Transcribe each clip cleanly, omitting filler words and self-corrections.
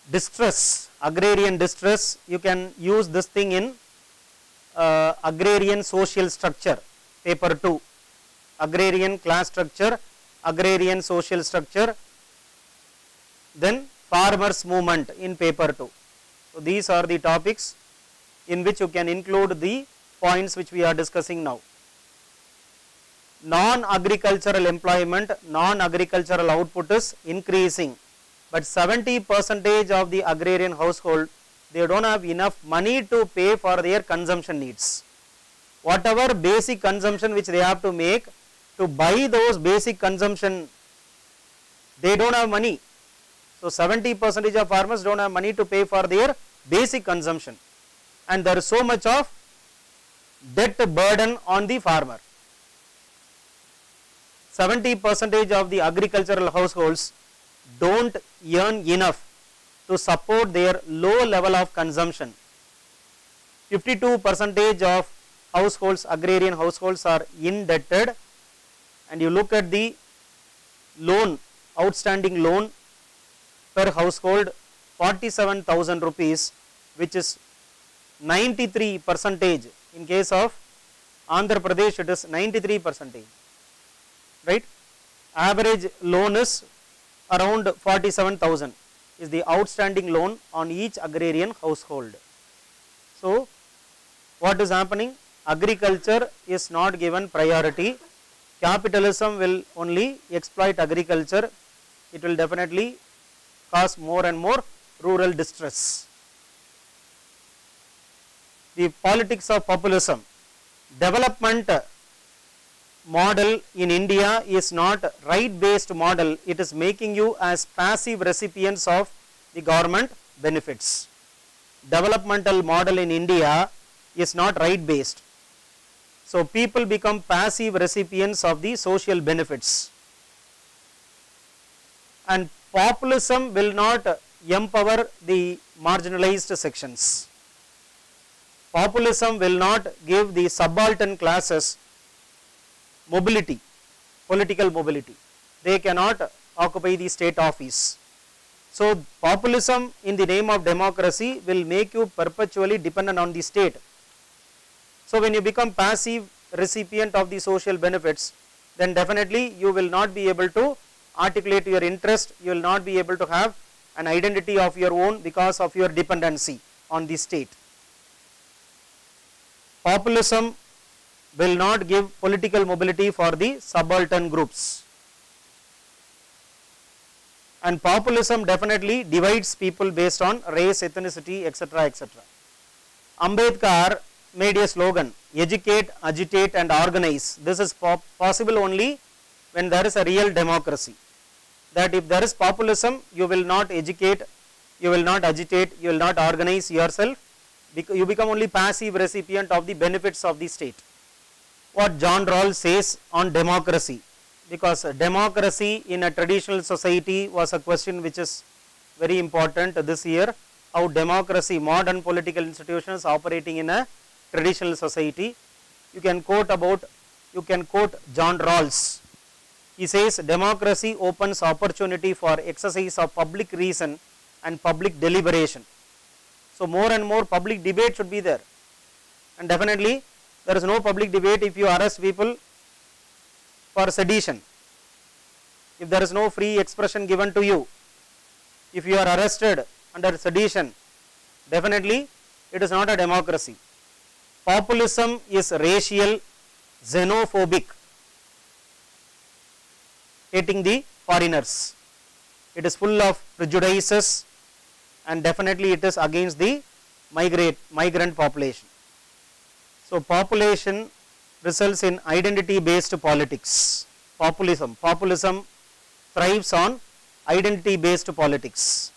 distress, agrarian distress, you can use this thing in agrarian social structure, paper 2, agrarian class structure, agrarian social structure, then farmers movement in paper 2. So, these are the topics in which you can include the points which we are discussing now. Non-agricultural employment, non-agricultural output is increasing, but 70% of the agrarian household, they do not have enough money to pay for their consumption needs. Whatever basic consumption which they have to make, to buy those basic consumption, they do not have money. So, 70% of farmers do not have money to pay for their basic consumption, and there is so much of debt burden on the farmer. 70% of the agricultural households do not earn enough to support their low level of consumption. 52% of households, agrarian households, are indebted, and you look at the loan, outstanding loan per household, 47,000 rupees, which is 93%. In case of Andhra Pradesh, it is 93%, right. Average loan is around 47,000 is the outstanding loan on each agrarian household. So, what is happening? Agriculture is not given priority. Capitalism will only exploit agriculture. It will definitely cause more and more rural distress. The politics of populism. Development model in India is not right based model, it is making you as passive recipients of the government benefits. Developmental model in India is not right based. So, people become passive recipients of the social benefits, and populism will not empower the marginalized sections. Populism will not give the subaltern classes mobility, political mobility. They cannot occupy the state office. So, populism in the name of democracy will make you perpetually dependent on the state. So, when you become passive recipient of the social benefits, then definitely you will not be able to articulate your interest, you will not be able to have an identity of your own because of your dependency on the state. Populism will not give political mobility for the subaltern groups, and populism definitely divides people based on race, ethnicity, etc., etc. Ambedkar made a slogan, educate, agitate and organize. This is possible only when there is a real democracy. That if there is populism, you will not educate, you will not agitate, you will not organize yourself, you become only passive recipient of the benefits of the state. What John Rawls says on democracy, because democracy in a traditional society was a question which is very important this year, how democracy, modern political institutions operating in a traditional society. You can quote John Rawls. He says democracy opens opportunity for exercise of public reason and public deliberation. So, more and more public debate should be there, and definitely there is no public debate if you arrest people for sedition, if there is no free expression given to you, if you are arrested under sedition, definitely it is not a democracy. Populism is racial, xenophobic, hating the foreigners. It is full of prejudices, and definitely it is against the migrant population. So, population results in identity based politics. Populism thrives on identity based politics.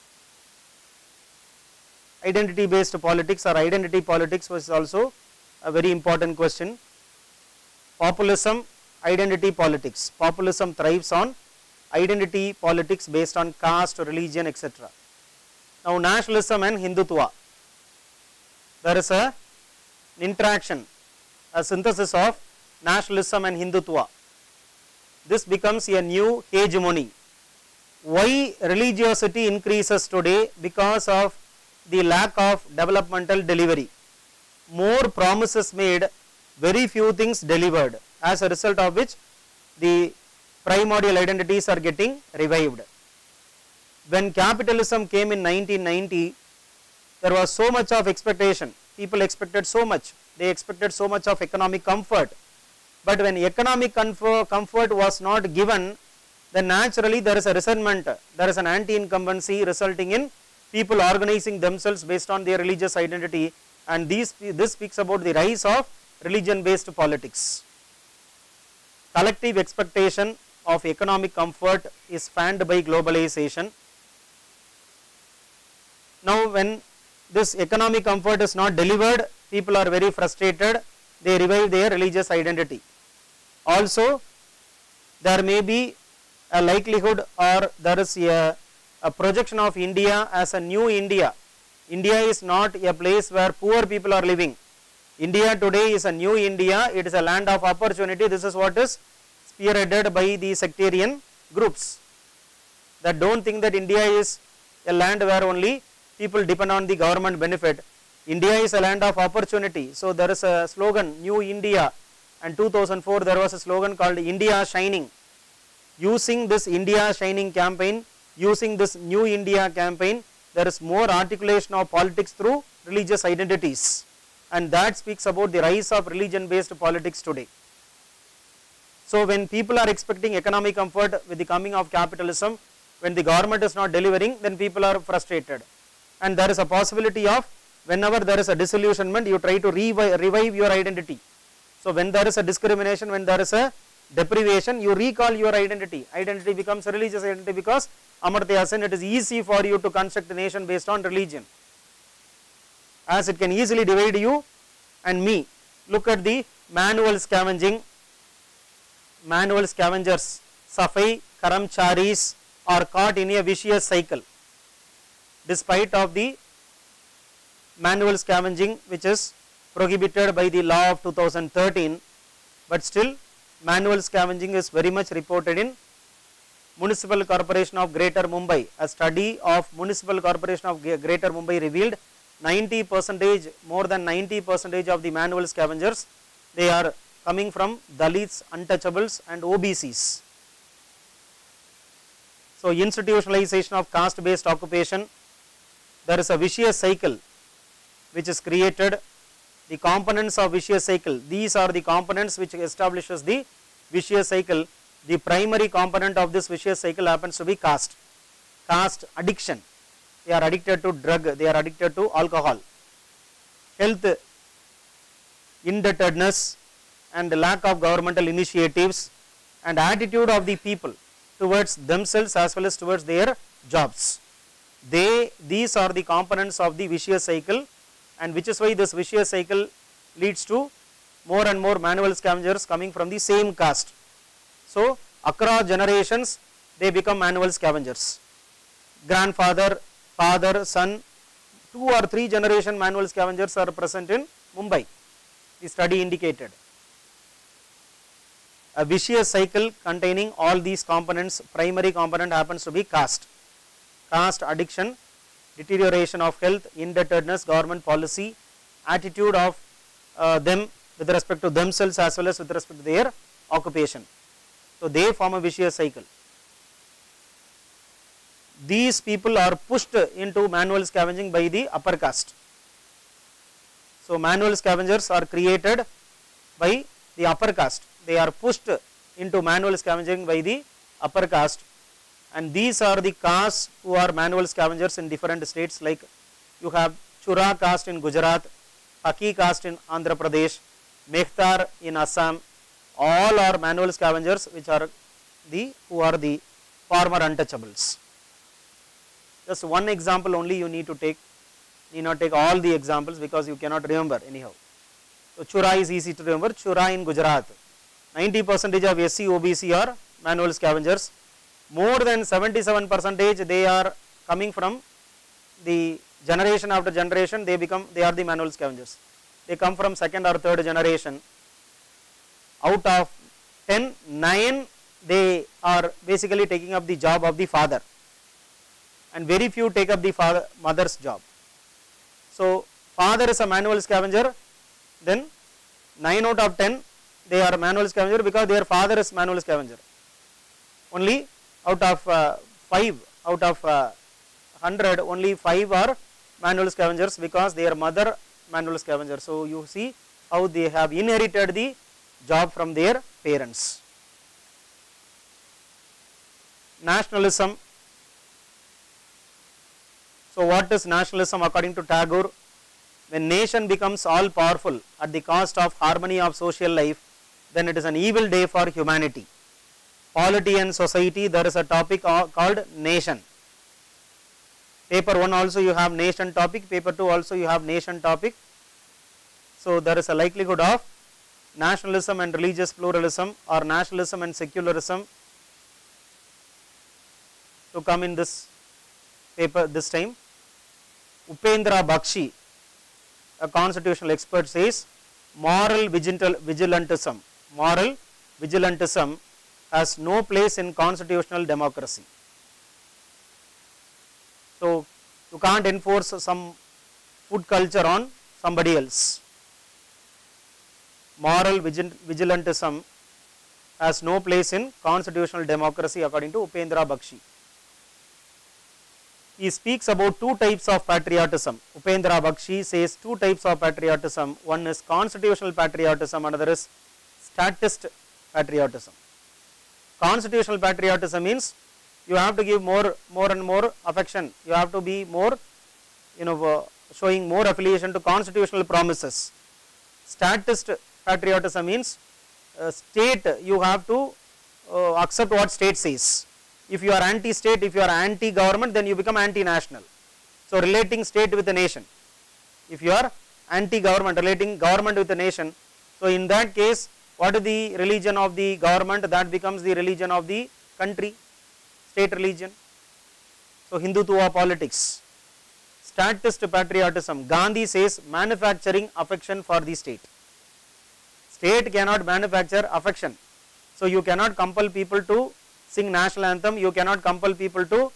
Identity based politics or identity politics was also a very important question. Populism, identity politics. Populism thrives on identity politics based on caste, religion, etc. Now, nationalism and Hindutva, there is an interaction, a synthesis of nationalism and Hindutva. This becomes a new hegemony. why religiosity increases today? Because of the lack of developmental delivery. More promises made, very few things delivered, as a result of which the primordial identities are getting revived. When capitalism came in 1990, there was so much of expectation. People expected so much. They expected so much of economic comfort. But when economic comfort was not given, then naturally there is a resentment, there is an anti-incumbency resulting in people organizing themselves based on their religious identity, and this speaks about the rise of religion-based politics. Collective expectation of economic comfort is fanned by globalization. Now when this economic comfort is not delivered, people are very frustrated, they revive their religious identity. Also, there may be a likelihood, or there is a projection of India as a new India. India is not a place where poor people are living. India today is a new India, it is a land of opportunity. This is what is spearheaded by the sectarian groups that don't think that India is a land where only people depend on the government benefit. India is a land of opportunity. So there is a slogan, New India, and 2004 there was a slogan called India Shining. Using this India Shining campaign, using this New India campaign, there is more articulation of politics through religious identities, and that speaks about the rise of religion based politics today. So when people are expecting economic comfort with the coming of capitalism, when the government is not delivering, then people are frustrated, and there is a possibility of whenever there is a disillusionment, you try to revive your identity. So when there is a discrimination, when there is a deprivation, you recall your identity. Identity becomes a religious identity, because Amartya Sen, it is easy for you to construct a nation based on religion, as it can easily divide you and me. Look at the manual scavenging. Manual scavengers, Safai Karamcharis, are caught in a vicious cycle. Despite of the manual scavenging which is prohibited by the law of 2013, but still manual scavenging is very much reported in Municipal Corporation of Greater Mumbai. A study of Municipal Corporation of Greater Mumbai revealed 90%, more than 90% of the manual scavengers, they are coming from Dalits, untouchables and OBCs. So institutionalization of caste based occupation, there is a vicious cycle which is created. The components of vicious cycle, these are the components which establishes the vicious cycle. The primary component of this vicious cycle happens to be caste. Caste addiction, they are addicted to drug, they are addicted to alcohol. Health indebtedness and the lack of governmental initiatives, and attitude of the people towards themselves as well as towards their jobs. These are the components of the vicious cycle, and which is why this vicious cycle leads to more and more manual scavengers coming from the same caste. So across generations they become manual scavengers. Grandfather, father, son, 2 or 3 generation manual scavengers are present in Mumbai, the study indicated. A vicious cycle containing all these components. Primary component happens to be caste. Caste addiction, deterioration of health, indebtedness, government policy, attitude of them with respect to themselves as well as with respect to their occupation. So they form a vicious cycle. These people are pushed into manual scavenging by the upper caste. So manual scavengers are created by the upper caste. They are pushed into manual scavenging by the upper caste, and these are the castes who are manual scavengers in different states. Like you have Chura caste in Gujarat, Haki caste in Andhra Pradesh, Mehtar in Assam. All are manual scavengers, which are who are the former untouchables. Just one example only you need to take, need not take all the examples because you cannot remember anyhow. So Chura is easy to remember. Chura in Gujarat, 90% of SC OBC are manual scavengers. More than 77% they are coming from the generation after generation. They are the manual scavengers. They come from second or third generation. Out of 10, 9 they are basically taking up the job of the father, and very few take up the mother's job. So father is a manual scavenger, then 9 out of 10 they are manual scavenger because their father is manual scavenger. Only out of 5 out of 100, only 5 are manual scavengers because their mother manual scavenger. So you see how they have inherited the job from their parents. Nationalism. So what is nationalism according to Tagore? When nation becomes all powerful at the cost of harmony of social life, then it is an evil day for humanity. Polity and society, there is a topic called nation. Paper 1 also you have nation topic, paper 2 also you have nation topic. So there is a likelihood of nationalism and religious pluralism or nationalism and secularism to come in this paper this time. Upendra Bakshi, a constitutional expert, says moral vigilantism has no place in constitutional democracy. So you can't enforce some food culture on somebody else. Moral vigilantism has no place in constitutional democracy according to Upendra Bakshi. He speaks about 2 types of patriotism. Upendra Bakshi says 2 types of patriotism. One is constitutional patriotism, another is statist patriotism. Constitutional patriotism means you have to give more and more affection. You have to be more, showing more affiliation to constitutional promises. Statist patriotism means state, you have to accept what state says. If you are anti-state, if you are anti-government, then you become anti-national. So relating state with the nation. If you are anti-government, relating government with the nation, so in that case, what is the religion of the government? That becomes the religion of the country, state religion. So Hindutva politics. Statist patriotism. Gandhi says manufacturing affection for the state. State cannot manufacture affection. So you cannot compel people to sing national anthem. You cannot compel people to,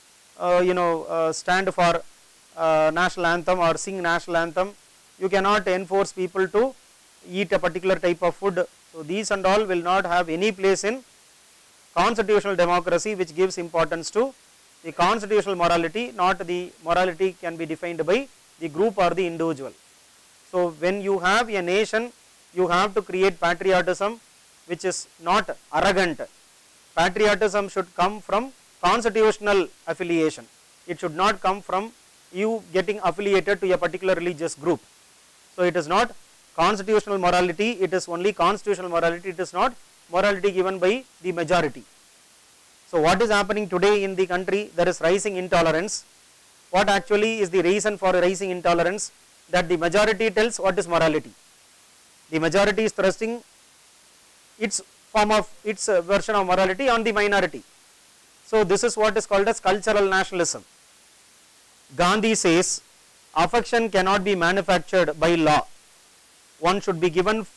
stand for national anthem or sing national anthem. You cannot enforce people to eat a particular type of food. So these and all will not have any place in constitutional democracy, which gives importance to the constitutional morality, not the morality can be defined by the group or the individual. So when you have a nation, you have to create patriotism which is not arrogant. Patriotism should come from constitutional affiliation. It should not come from you getting affiliated to a particular religious group. So it is not constitutional morality, it is only constitutional morality, it is not morality given by the majority. So what is happening today in the country? There is rising intolerance. What actually is the reason for rising intolerance? That the majority tells what is morality. The majority is thrusting its form of its version of morality on the minority. So this is what is called as cultural nationalism. Gandhi says affection cannot be manufactured by law. One should be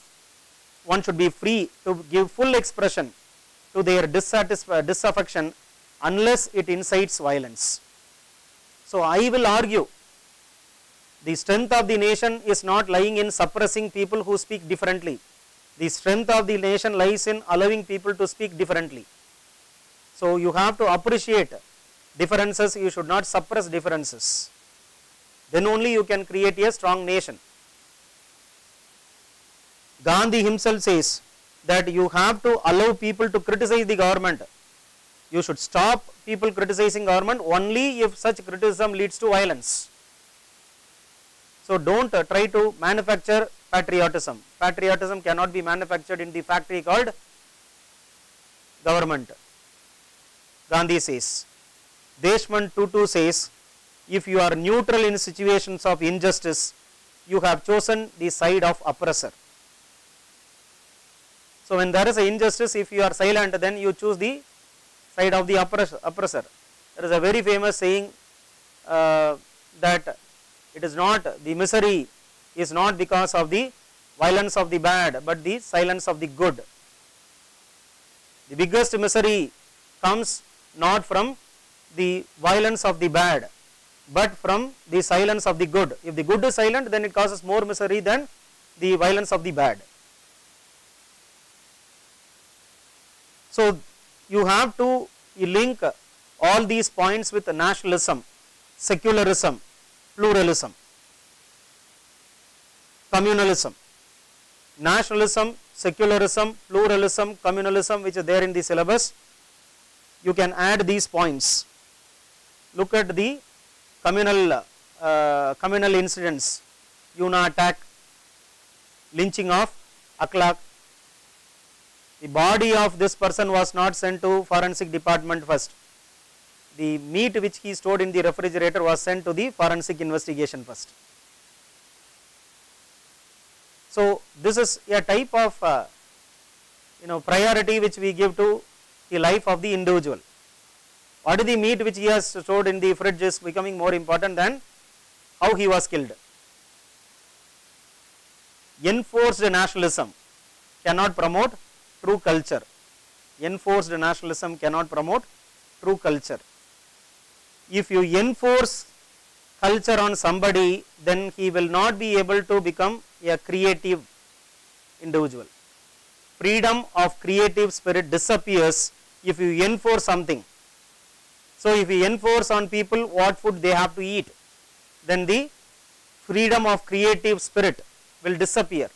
free to give full expression to their disaffection unless it incites violence. So I will argue the strength of the nation is not lying in suppressing people who speak differently. The strength of the nation lies in allowing people to speak differently. So you have to appreciate differences, you should not suppress differences. Then only you can create a strong nation. Gandhi himself says that you have to allow people to criticize the government. You should stop people criticizing government only if such criticism leads to violence. So don't try to manufacture patriotism. Patriotism cannot be manufactured in the factory called government. Gandhi says. Deshmukh Tutu says, if you are neutral in situations of injustice, you have chosen the side of oppressor. So when there is an injustice, if you are silent, then you choose the side of the oppressor. There is a very famous saying that it is not, the misery is not because of the violence of the bad, but the silence of the good. The biggest misery comes not from the violence of the bad, but from the silence of the good. If the good is silent, then it causes more misery than the violence of the bad. So you have to link all these points with nationalism, secularism, pluralism, communalism. Nationalism, secularism, pluralism, communalism, which are there in the syllabus, you can add these points. Look at the communal incidents, Yuna attack, lynching of Akhlaq. The body of this person was not sent to forensic department first. The meat which he stored in the refrigerator was sent to the forensic investigation first. So this is a type of priority which we give to the life of the individual. What is the meat which he has stored in the fridge is becoming more important than how he was killed. Enforced nationalism cannot promote true culture. Enforced nationalism cannot promote true culture. If you enforce culture on somebody, then he will not be able to become a creative individual. Freedom of creative spirit disappears if you enforce something. So if you enforce on people what food they have to eat, then the freedom of creative spirit will disappear.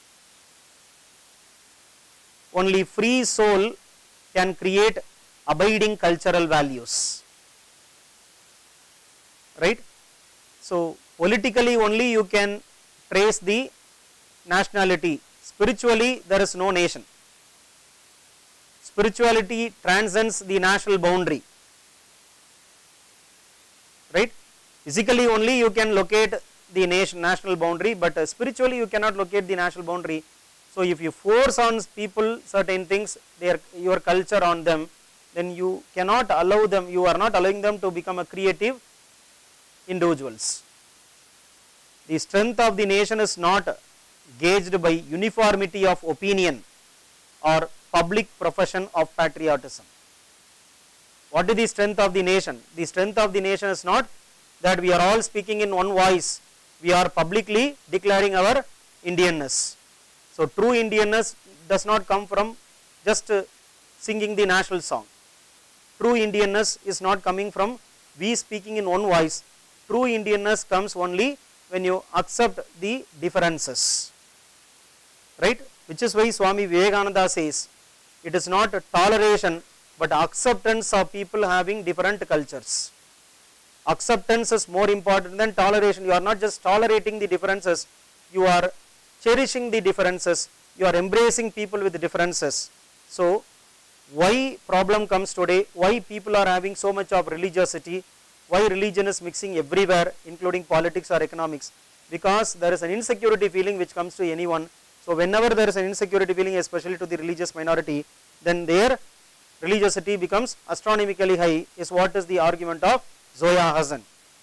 Only free soul can create abiding cultural values, right? So politically only you can trace the nationality. Spiritually there is no nation. Spirituality transcends the national boundary, right? Physically only you can locate the national boundary, but spiritually you cannot locate the national boundary. So if you force on people certain things, your culture on them, then you cannot allow them, you are not allowing them to become a creative individuals. The strength of the nation is not gauged by uniformity of opinion or public profession of patriotism. What is the strength of the nation? The strength of the nation is not that we are all speaking in one voice, we are publicly declaring our Indianness. So true Indianness does not come from just singing the national song. True Indianness is not coming from we speaking in one voice. True Indianness comes only when you accept the differences, right? Which is why Swami Vivekananda says it is not toleration but acceptance of people having different cultures. Acceptance is more important than toleration. You are not just tolerating the differences, you are cherishing the differences, you are embracing people with differences. So why problem comes today, why people are having so much of religiosity, why religion is mixing everywhere including politics or economics? Because there is an insecurity feeling which comes to anyone. So whenever there is an insecurity feeling, especially to the religious minority, then their religiosity becomes astronomically high, is what is the argument of Zoya Hassan.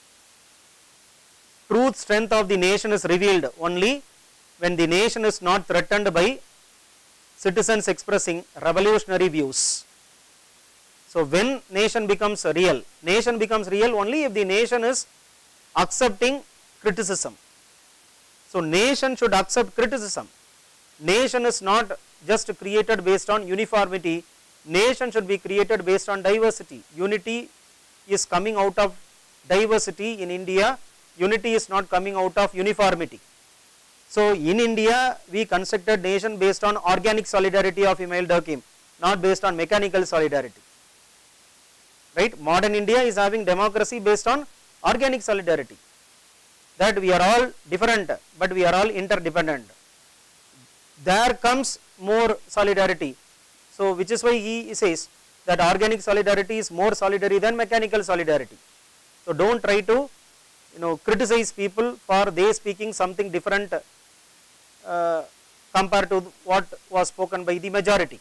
Truth strength of the nation is revealed only when the nation is not threatened by citizens expressing revolutionary views. So when nation becomes real only if the nation is accepting criticism. So nation should accept criticism. Nation is not just created based on uniformity, nation should be created based on diversity. Unity is coming out of diversity in India, unity is not coming out of uniformity. So in India we constructed nation based on organic solidarity of Emile Durkheim, not based on mechanical solidarity, right? Modern India is having democracy based on organic solidarity, that we are all different but we are all interdependent. There comes more solidarity. So which is why he says that organic solidarity is more solidary than mechanical solidarity. So don't try to criticize people for they speaking something different compared to what was spoken by the majority.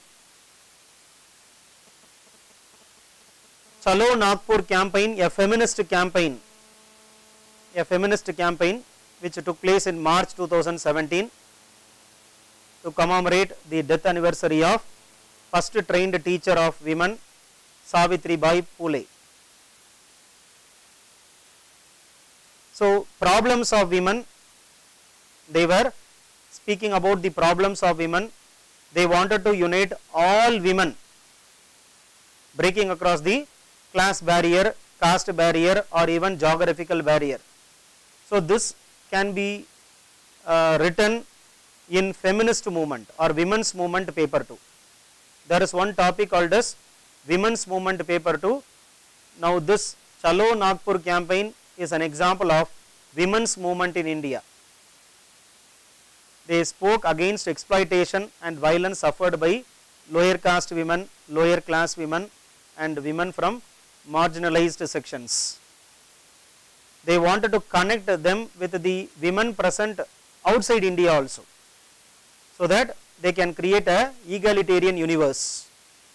Chalo Nagpur campaign, a feminist campaign which took place in March 2017 to commemorate the death anniversary of first trained teacher of women, Savitribai Phule. So problems of women, they were speaking about the problems of women. They wanted to unite all women, breaking across the class barrier, caste barrier, or even geographical barrier. So this can be written in feminist movement or women's movement paper 2. There is one topic called as women's movement paper 2. Now this Chalo Nagpur campaign is an example of women's movement in India. They spoke against exploitation and violence suffered by lower caste women, lower class women, and women from marginalized sections. They wanted to connect them with the women present outside India also, so that they can create a egalitarian universe.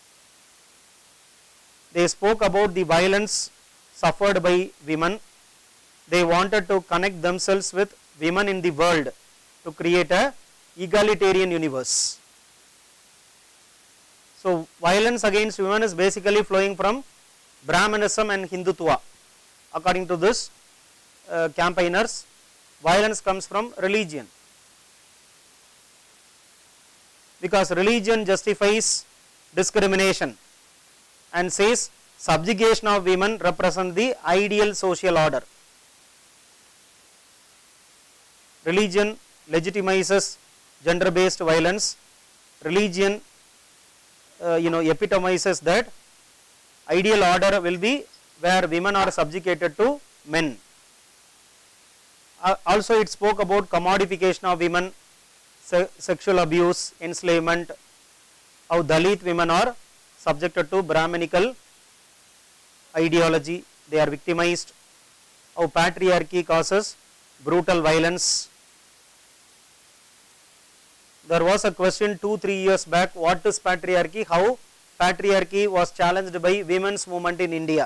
They spoke about the violence suffered by women. They wanted to connect themselves with women in the world to create a egalitarian universe. So violence against women is basically flowing from Brahmanism and Hindutva. According to this campaigners, violence comes from religion, because religion justifies discrimination and says subjugation of women represents the ideal social order. Religion legitimizes gender based violence. Religion epitomizes that ideal order will be where women are subjugated to men. Also it spoke about commodification of women, sexual abuse, enslavement, how Dalit women are subjected to Brahminical ideology, they are victimized, how patriarchy causes brutal violence. There was a question 2-3 years back, what is patriarchy, how patriarchy was challenged by women's movement in India.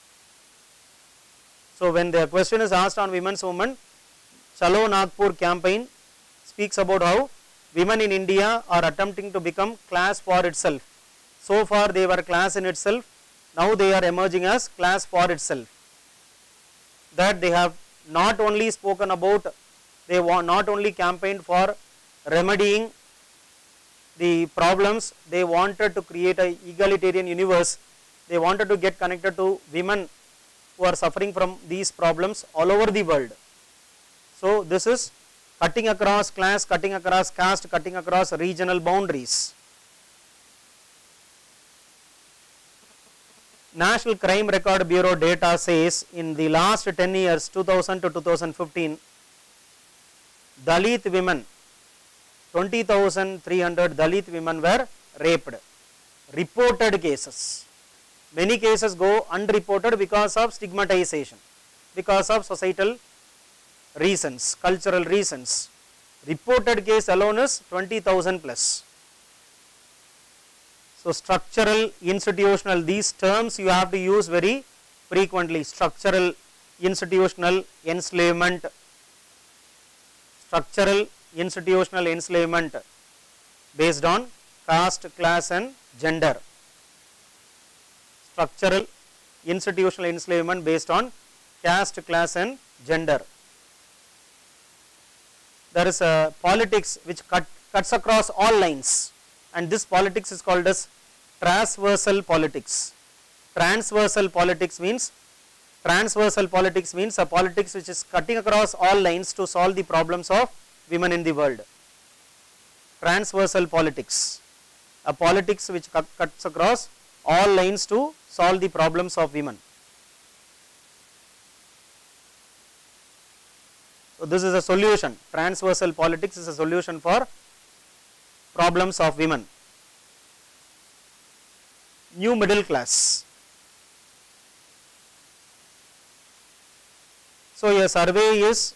So when the question is asked on women's movement, Chalo Nagpur campaign speaks about how women in India are attempting to become class for itself. So far they were class in itself, now they are emerging as class for itself. That they have not only spoken about, they want not only campaigned for remedying the problems, they wanted to create a egalitarian universe. They wanted to get connected to women who are suffering from these problems all over the world. So this is cutting across class, cutting across caste, cutting across regional boundaries. National Crime Record Bureau data says in the last 10 years, 2000 to 2015, Dalit women, 20,300 Dalit women were raped. Reported cases. Many cases go unreported because of stigmatization, because of societal reasons, cultural reasons. Reported case alone is 20,000 plus. So structural, institutional, these terms you have to use very frequently. Structural, institutional enslavement, structural, institutional enslavement based on caste, class and gender. Structural, institutional enslavement based on caste, class and gender. There is a politics which cuts across all lines, and this politics is called as transversal politics. Transversal politics means a politics which is cutting across all lines to solve the problems of women in the world. Transversal politics, a politics which cuts across all lines to solve the problems of women. So this is a solution. Transversal politics is a solution for problems of women. New middle class. So a survey is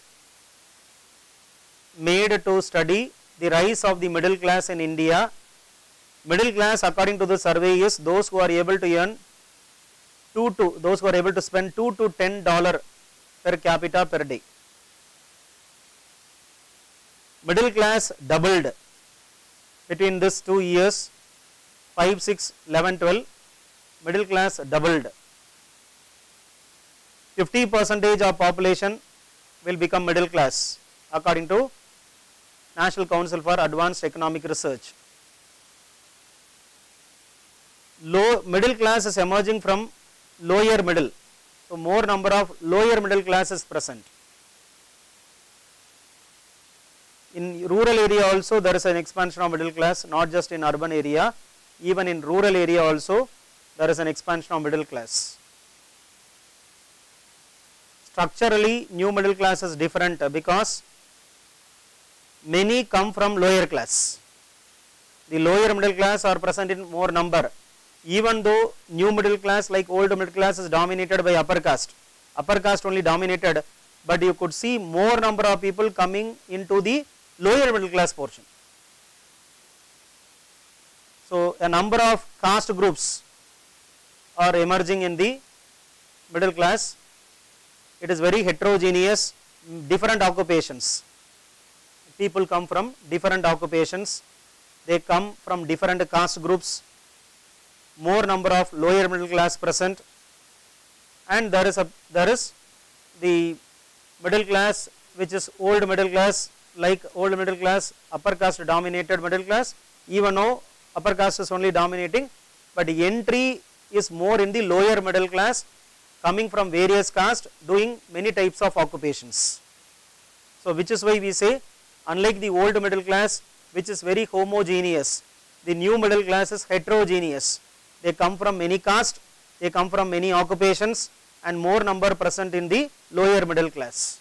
made to study the rise of the middle class in India. Middle class, according to the survey, is those who are able to earn those who are able to spend $2 to $10 per capita per day. Middle class doubled between these 2 years. 5, 6, 11, 12, middle class doubled. 50% of population will become middle class according to National Council for Advanced Economic Research. Middle class is emerging from lower middle. So more number of lower middle class is present. In rural area also there is an expansion of middle class, not just in urban area, even in rural area also there is an expansion of middle class. Structurally new middle class is different because many come from lower class. The lower middle class are present in more number, even though new middle class like old middle class is dominated by upper caste only dominated, but you could see more number of people coming into the lower middle class portion. So a number of caste groups are emerging in the middle class. It is very heterogeneous, different occupations. People come from different occupations, they come from different caste groups, more number of lower middle class present, and there is the middle class which is old middle class, like old middle class, upper caste dominated middle class, even though upper caste is only dominating, but the entry is more in the lower middle class, coming from various caste, doing many types of occupations. So which is why we say, unlike the old middle class which is very homogeneous, the new middle class is heterogeneous. They come from many caste, they come from many occupations, and more number present in the lower middle class.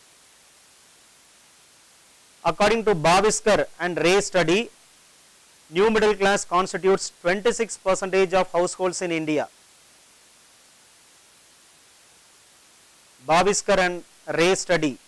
According to Baviskar and Ray study, new middle class constitutes 26% of households in India. Baviskar and Ray study,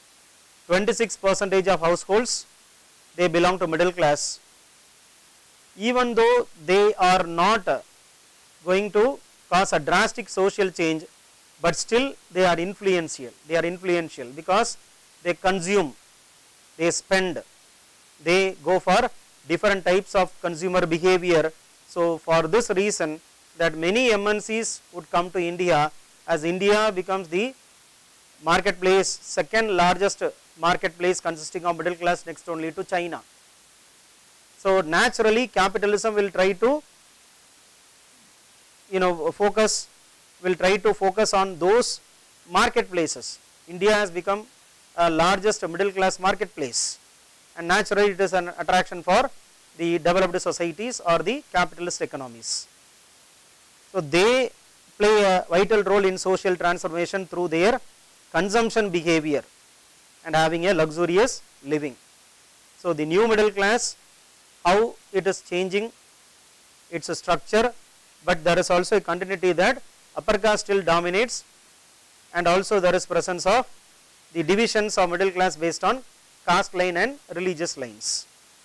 26% of households they belong to middle class, even though they are not going to cause a drastic social change, but still they are influential. They are influential because they consume, they spend, they go for different types of consumer behavior. So for this reason that many MNCs would come to India, as India becomes the marketplace, second largest marketplace consisting of middle class next only to China. So naturally capitalism will try to focus on those marketplaces. India has become a largest middle class marketplace, and naturally it is an attraction for the developed societies or the capitalist economies. So they play a vital role in social transformation through their consumption behavior and having a luxurious living. So the new middle class, how it is changing its structure, but there is also a continuity that upper caste still dominates, and also there is presence of the divisions of middle class based on caste line and religious lines.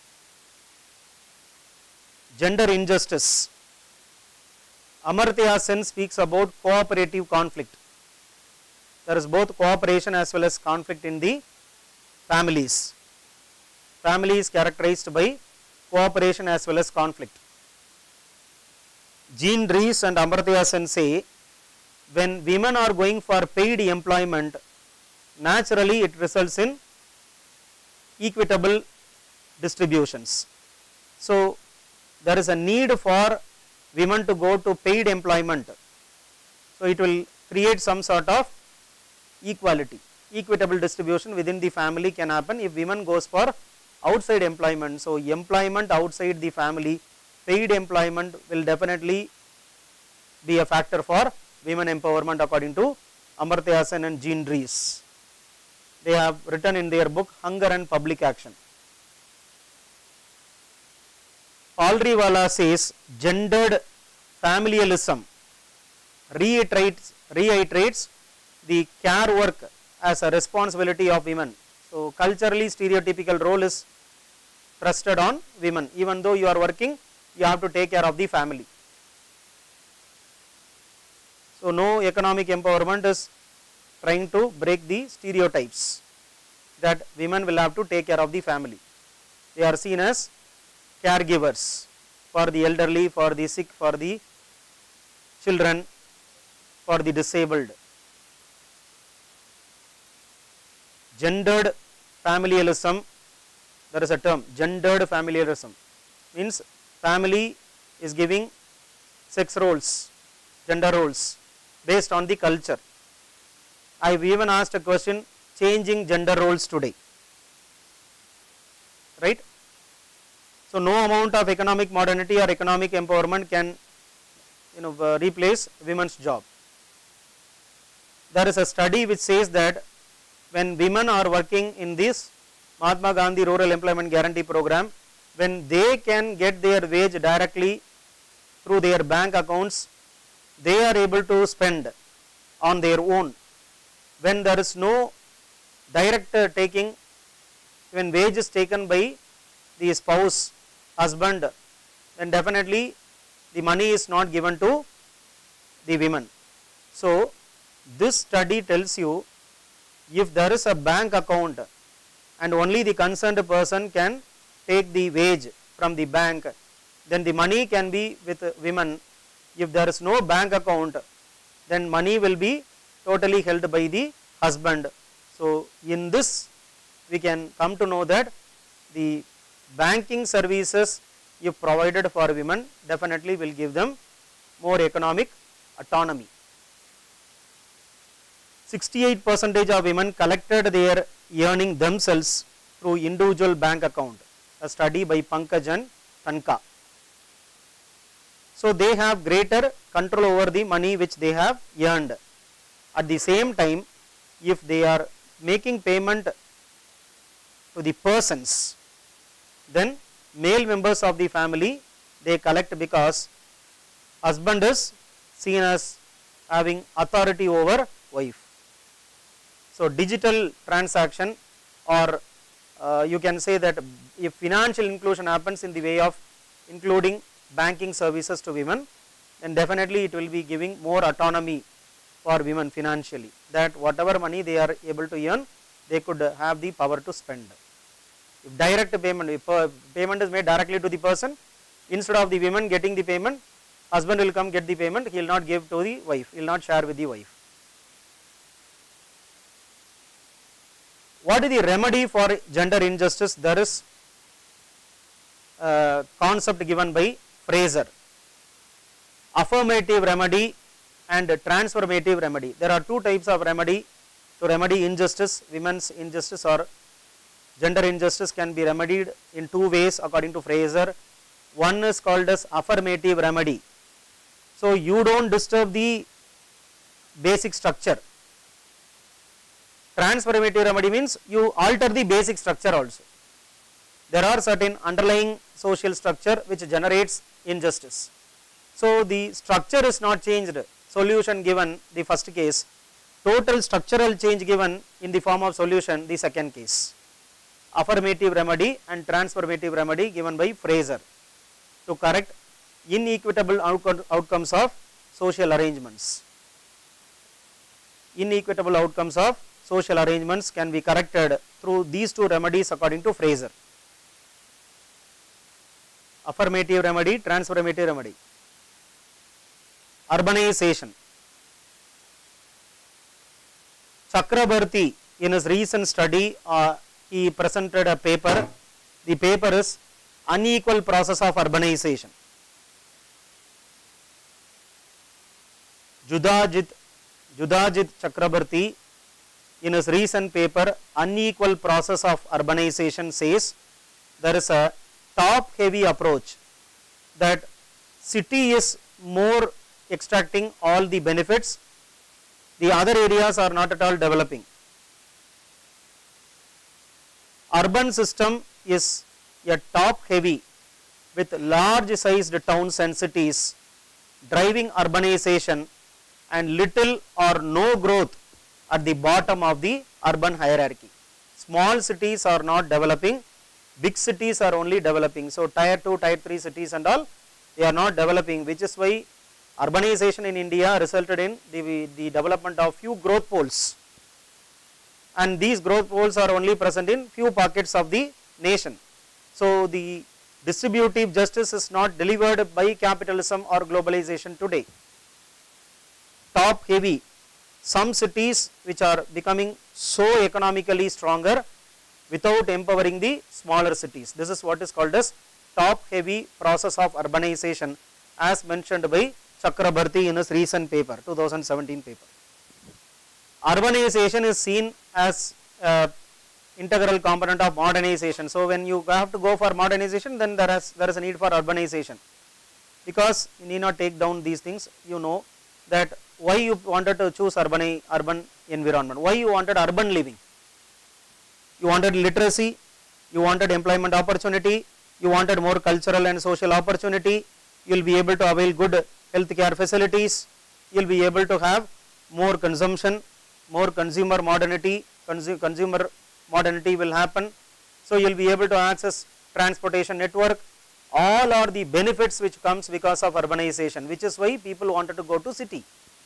Gender injustice. Amartya Sen speaks about cooperative conflict. There is both cooperation as well as conflict in the families. Family is characterized by cooperation as well as conflict. Jean Dries and Amartya Sen say, when women are going for paid employment, naturally it results in equitable distributions. So there is a need for women to go to paid employment. So it will create some sort of equality. Equitable distribution within the family can happen if women goes for outside employment. So employment outside the family, paid employment will definitely be a factor for women empowerment according to Amartya Sen and Jean Dries. They have written in their book Hunger and Public Action. Palriwala says gendered familialism reiterates the care work as a responsibility of women. So culturally stereotypical role is trusted on women. Even though you are working, you have to take care of the family. So no economic empowerment is trying to break the stereotypes that women will have to take care of the family. They are seen as caregivers for the elderly, for the sick, for the children, for the disabled. Gendered familialism, there is a term, gendered familialism, means family is giving sex roles, gender roles based on the culture. I have even asked a question, changing gender roles today, right? So no amount of economic modernity or economic empowerment can replace women's job. There is a study which says that when women are working in this Mahatma Gandhi Rural Employment Guarantee Program, when they can get their wage directly through their bank accounts, they are able to spend on their own. When there is no direct taking, when wage is taken by the spouse, husband, then definitely the money is not given to the women. So this study tells you, if there is a bank account and only the concerned person can take the wage from the bank, then the money can be with women. If there is no bank account, then money will be totally held by the husband. So in this we can come to know that the banking services, if provided for women, definitely will give them more economic autonomy. 68% of women collected their earning themselves through individual bank account, a study by Pankaj and Tanka. So they have greater control over the money which they have earned. At the same time, if they are making payment to the persons, then male members of the family, they collect because husband is seen as having authority over wife. So digital transaction, or you can say that if financial inclusion happens in the way of including banking services to women, then definitely it will be giving more autonomy for women financially, that whatever money they are able to earn, they could have the power to spend. If direct payment, if payment is made directly to the person, instead of the women getting the payment, husband will come get the payment, he will not give to the wife, he will not share with the wife. What is the remedy for gender injustice? There is a concept given by Fraser, affirmative remedy and transformative remedy. There are two types of remedy to remedy injustice. Women's injustice or gender injustice can be remedied in two ways according to Fraser. One is called as affirmative remedy. So you don't disturb the basic structure. Transformative remedy means you alter the basic structure also. There are certain underlying social structure which generates injustice. So the structure is not changed, solution given the first case, total structural change given in the form of solution the second case. Affirmative remedy and transformative remedy given by Fraser to correct inequitable outcomes of social arrangements. Inequitable outcomes of social arrangements can be corrected through these two remedies according to Fraser. Affirmative remedy, transformative remedy. Urbanization. Chakrabarti, in his recent study, he presented a paper. The paper is Unequal Process of Urbanization. Judhajit Chakrabarti, in his recent paper Unequal Process of Urbanization, says there is a top heavy approach, that city is more extracting all the benefits, the other areas are not at all developing. Urban system is a top heavy with large sized towns and cities driving urbanization and little or no growth at the bottom of the urban hierarchy. Small cities are not developing, big cities are only developing. So tier 2, tier 3 cities and all, they are not developing, which is why urbanization in India resulted in the development of few growth poles, and these growth poles are only present in few pockets of the nation. So the Distributive justice is not delivered by capitalism or globalization today. Top heavy, some cities which are becoming so economically stronger without empowering the smaller cities. This is what is called as top heavy process of urbanization, as mentioned by Chakrabarti in his recent paper, 2017 paper. Urbanization is seen as integral component of modernization. So when you have to go for modernization, then there is a need for urbanization, because you need not take down these things. You know that why you wanted to choose urban environment, why you wanted urban living. You wanted literacy, you wanted employment opportunity, you wanted more cultural and social opportunity, you will be able to avail good healthcare facilities, you will be able to have more consumption, more consumer modernity, consumer modernity will happen. So you will be able to access transportation network. All are the benefits which comes because of urbanization, which is why people wanted to go to city.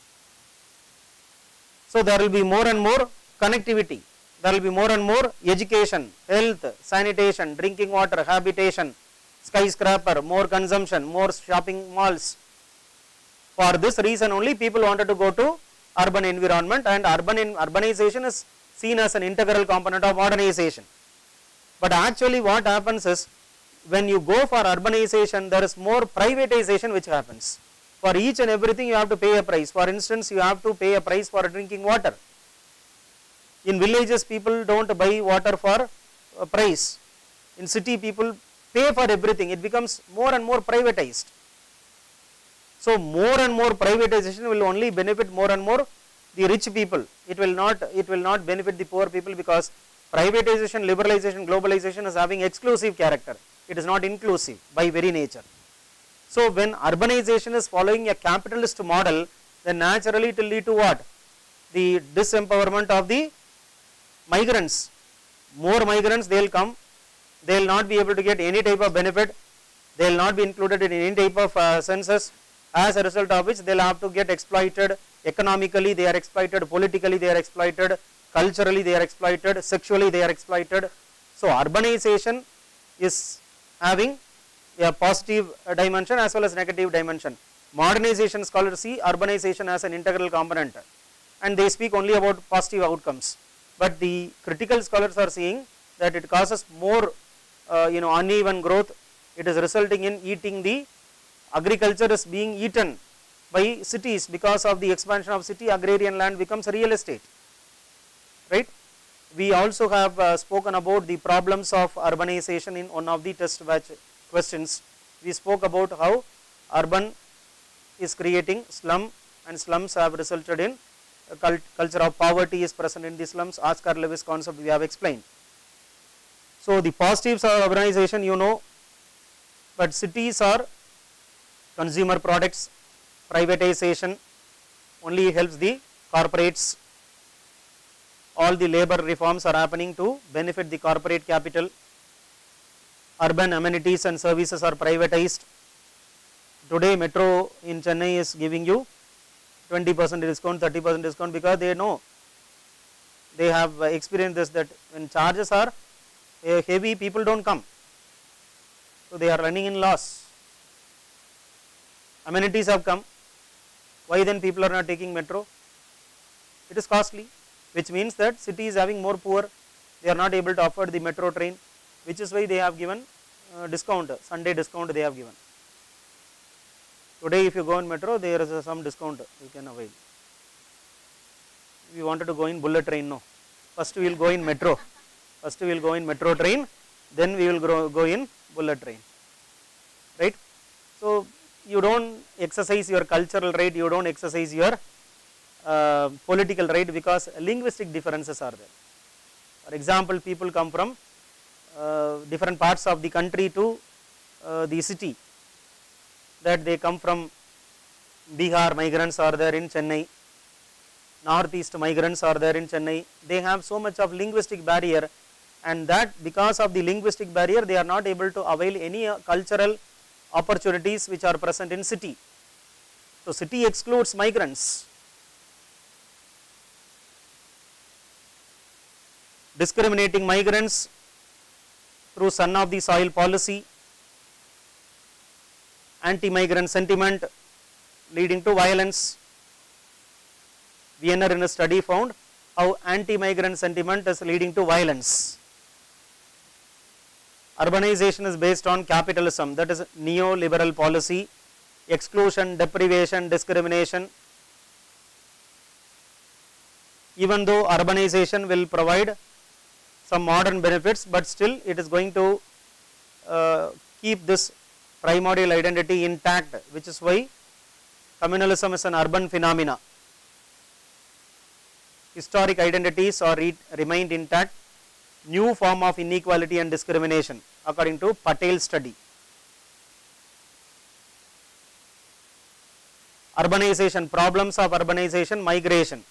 So there will be more and more connectivity, there will be more and more education, health, sanitation, drinking water, habitation, skyscraper, more consumption, more shopping malls. For this reason only people wanted to go to urban environment, and urbanization is seen as an integral component of modernization. But actually what happens is, when you go for urbanization, there is more privatization which happens. For each and everything you have to pay a price. For instance, you have to pay a price for drinking water. In villages people do not buy water for a price. In city people pay for everything. It becomes more and more privatized. So more and more privatization will only benefit more and more the rich people. It will not benefit the poor people, because privatization, liberalization, globalization is having exclusive character. It is not inclusive by very nature. So when urbanization is following a capitalist model, then naturally it will lead to what? The disempowerment of the migrants. More migrants, they will come, they will not be able to get any type of benefit, they will not be included in any type of census, as a result of which they will have to get exploited. Economically they are exploited, politically they are exploited, culturally they are exploited, sexually they are exploited. So urbanization is having a positive dimension as well as negative dimension. Modernization scholars see urbanization as an integral component, and they speak only about positive outcomes. But the critical scholars are seeing that it causes more uneven growth. It is resulting in eating the agriculture is being eaten by cities. Because of the expansion of city, agrarian land becomes real estate, right. We also have spoken about the problems of urbanization in one of the test batch questions. We spoke about how urban is creating slum, and slums have resulted in a culture of poverty is present in the slums. Oscar Lewis concept we have explained. So the positives of urbanization, you know, but cities are consumer products, privatization only helps the corporates. All the labor reforms are happening to benefit the corporate capital. Urban amenities and services are privatized. Today metro in Chennai is giving you 20% discount, 30% discount, because they know, they have experienced this, that when charges are heavy, people do not come. So they are running in loss. Amenities have come, why then people are not taking metro? It is costly, which means that city is having more poor, they are not able to afford the metro train, which is why they have given discount, Sunday discount they have given. Today if you go in metro, there is some discount you can avail. If you wanted to go in bullet train, no. First we will go in metro. First we will go in metro train, then we will go in bullet train, right. So you do not exercise your cultural right, you do not exercise your political right, because linguistic differences are there. For example, people come from different parts of the country to the city, that they come from Bihar, migrants are there in Chennai, northeast migrants are there in Chennai. They have so much of linguistic barrier, and that because of the linguistic barrier they are not able to avail any cultural opportunities which are present in city. So city excludes migrants. Discriminating migrants through son of the soil policy, anti-migrant sentiment leading to violence. Vienna in a study found how anti-migrant sentiment is leading to violence. Urbanization is based on capitalism, that is neoliberal policy, exclusion, deprivation, discrimination. Even though urbanization will provide some modern benefits, but still it is going to keep this primordial identity intact, which is why communalism is an urban phenomena. Historic identities are remained intact. New form of inequality and discrimination according to Patel's study. Urbanization, problems of urbanization, migration.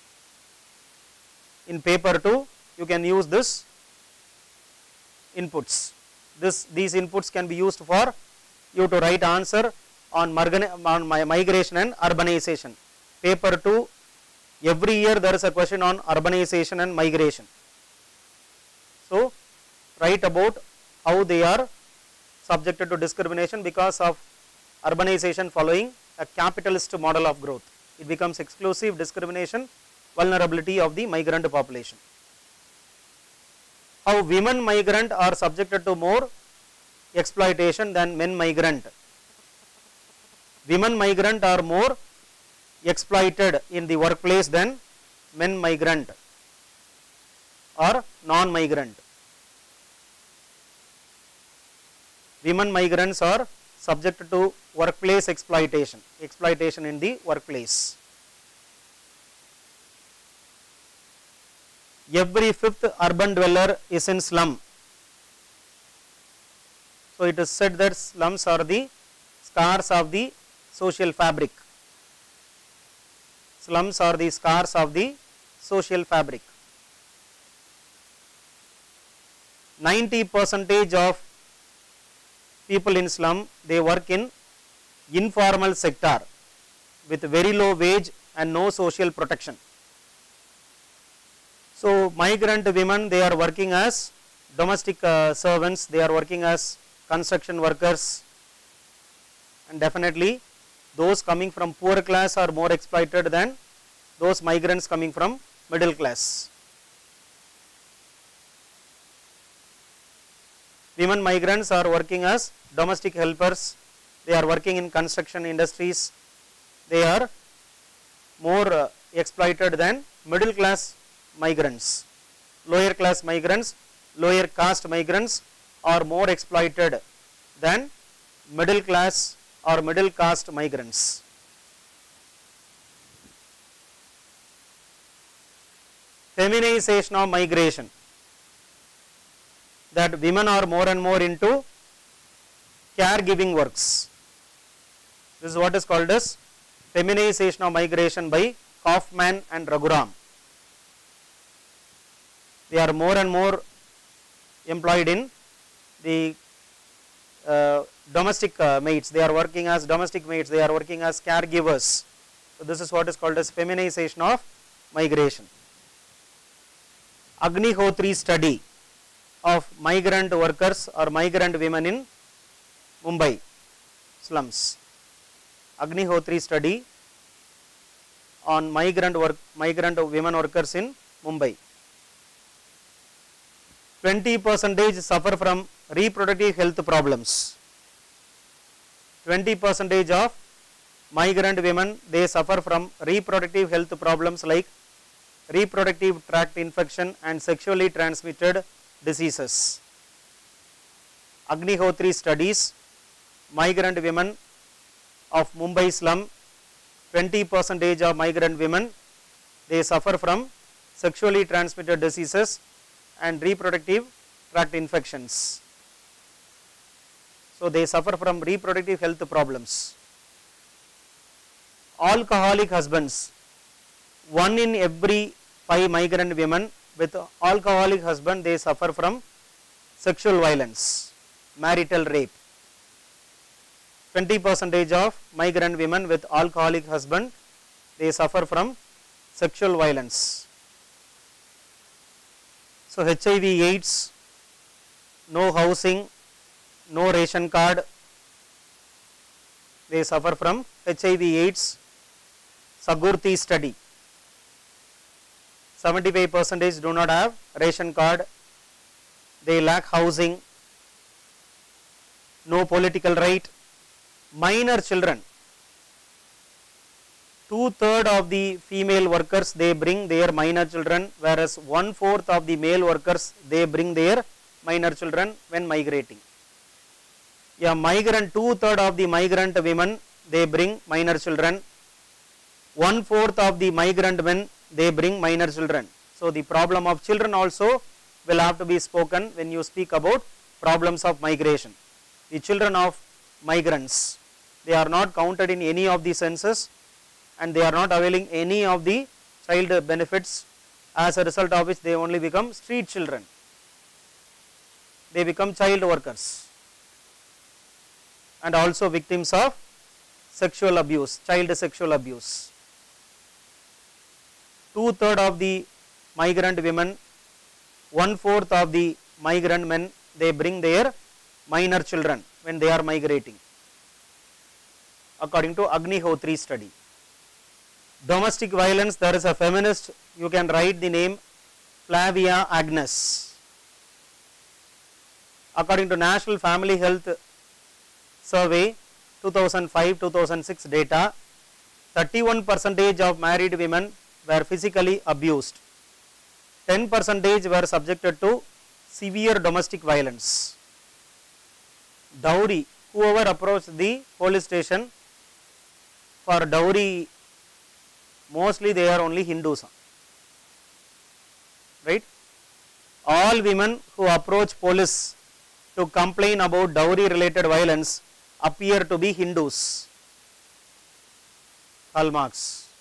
In paper 2, you can use this inputs. These inputs can be used for you to write answer on migration and urbanization. Paper 2, every year there is a question on urbanization and migration. So, write about how they are subjected to discrimination because of urbanization following a capitalist model of growth. It becomes exclusive discrimination, vulnerability of the migrant population. How women migrant are subjected to more exploitation than men migrant. Women migrant are more exploited in the workplace than men migrant or non-migrant. Women migrants are subject to workplace exploitation, exploitation in the workplace. Every fifth urban dweller is in slum. So it is said that slums are the scars of the social fabric. Slums are the scars of the social fabric. 90% of people in slum, they work in informal sector with very low wage and no social protection. So migrant women, they are working as domestic servants, they are working as construction workers, and definitely those coming from poor class are more exploited than those migrants coming from middle class. Women migrants are working as domestic helpers, they are working in construction industries, they are more exploited than middle class migrants. Lower class migrants, lower caste migrants are more exploited than middle class or middle caste migrants. Feminization of migration, that women are more and more into caregiving works. This is what is called as feminization of migration by Kaufman and Raghuram. They are more and more employed in the domestic maids, they are working as domestic maids, they are working as caregivers. So this is what is called as feminization of migration. Agnihotri study of migrant workers or migrant women in Mumbai slums. Agnihotri study on migrant women workers in Mumbai. 20% suffer from reproductive health problems. 20% of migrant women, they suffer from reproductive health problems like reproductive tract infection and sexually transmitted diseases. Agnihotri studies migrant women of Mumbai slum. 20% of migrant women, they suffer from sexually transmitted diseases and reproductive tract infections. So they suffer from reproductive health problems. Alcoholic husbands, 1 in every 5 migrant women with alcoholic husband, they suffer from sexual violence, marital rape. 20% of migrant women with alcoholic husband, they suffer from sexual violence. So HIV AIDS, no housing, no ration card, they suffer from HIV AIDS. Sagurti study, 75% do not have ration card, they lack housing, no political right. Minor children, 2/3 of the female workers they bring their minor children, whereas 1/4 of the male workers they bring their minor children when migrating. Yeah, migrant, 2/3 of the migrant women they bring minor children, 1/4 of the migrant men they bring minor children. So the problem of children also will have to be spoken when you speak about problems of migration. The children of migrants, they are not counted in any of the census and they are not availing any of the child benefits, as a result of which they only become street children. They become child workers and also victims of sexual abuse, child sexual abuse. 2/3 of the migrant women, 1/4 of the migrant men, they bring their minor children when they are migrating, according to Agnihotri study. Domestic violence, there is a feminist, you can write the name Flavia Agnes. According to National Family Health Survey 2005-2006 data, 31% of married women were physically abused, 10% were subjected to severe domestic violence. Dowry, whoever approached the police station for dowry, mostly they are only Hindus, right? All women who approach police to complain about dowry related violence appear to be Hindus. Hallmarks.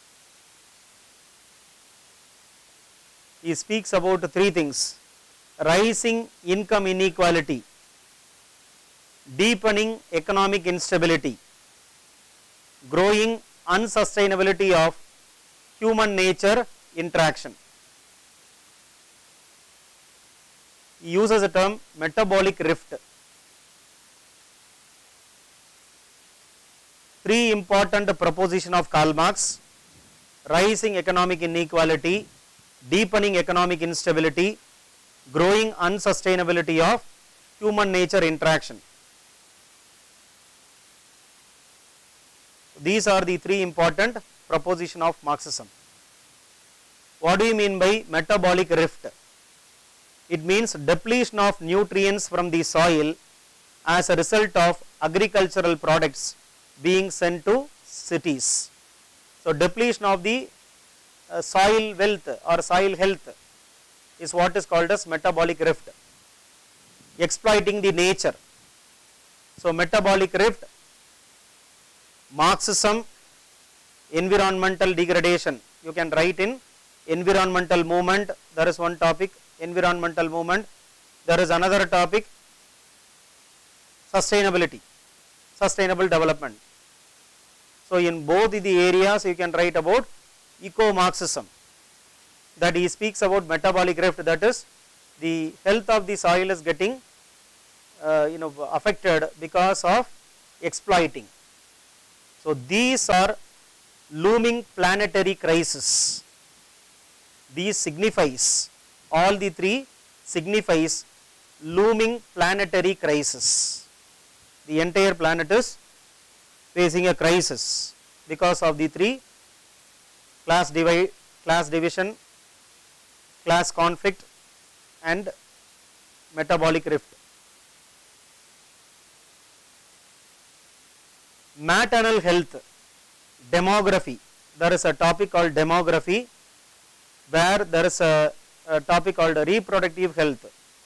He speaks about three things: rising income inequality, deepening economic instability, growing unsustainability of human nature interaction. He uses the term metabolic rift. Three important propositions of Karl Marx: rising economic inequality, deepening economic instability, growing unsustainability of human nature interaction. These are the three important propositions of Marxism. What do you mean by metabolic rift? It means depletion of nutrients from the soil as a result of agricultural products being sent to cities. So depletion of the soil wealth or soil health is what is called as metabolic rift. Exploiting the nature. So metabolic rift, Marxism, environmental degradation. You can write in environmental movement, there is one topic, environmental movement. There is another topic, sustainability, sustainable development. So in both the areas you can write about eco-Marxism, that he speaks about metabolic rift, that is the health of the soil is getting affected because of exploiting. So these are looming planetary crisis. These signifies, all the three signifies looming planetary crisis. The entire planet is facing a crisis because of the three: class divide, class division, class conflict and metabolic rift. Maternal health, demography. There is a topic called demography, where there is a topic called reproductive health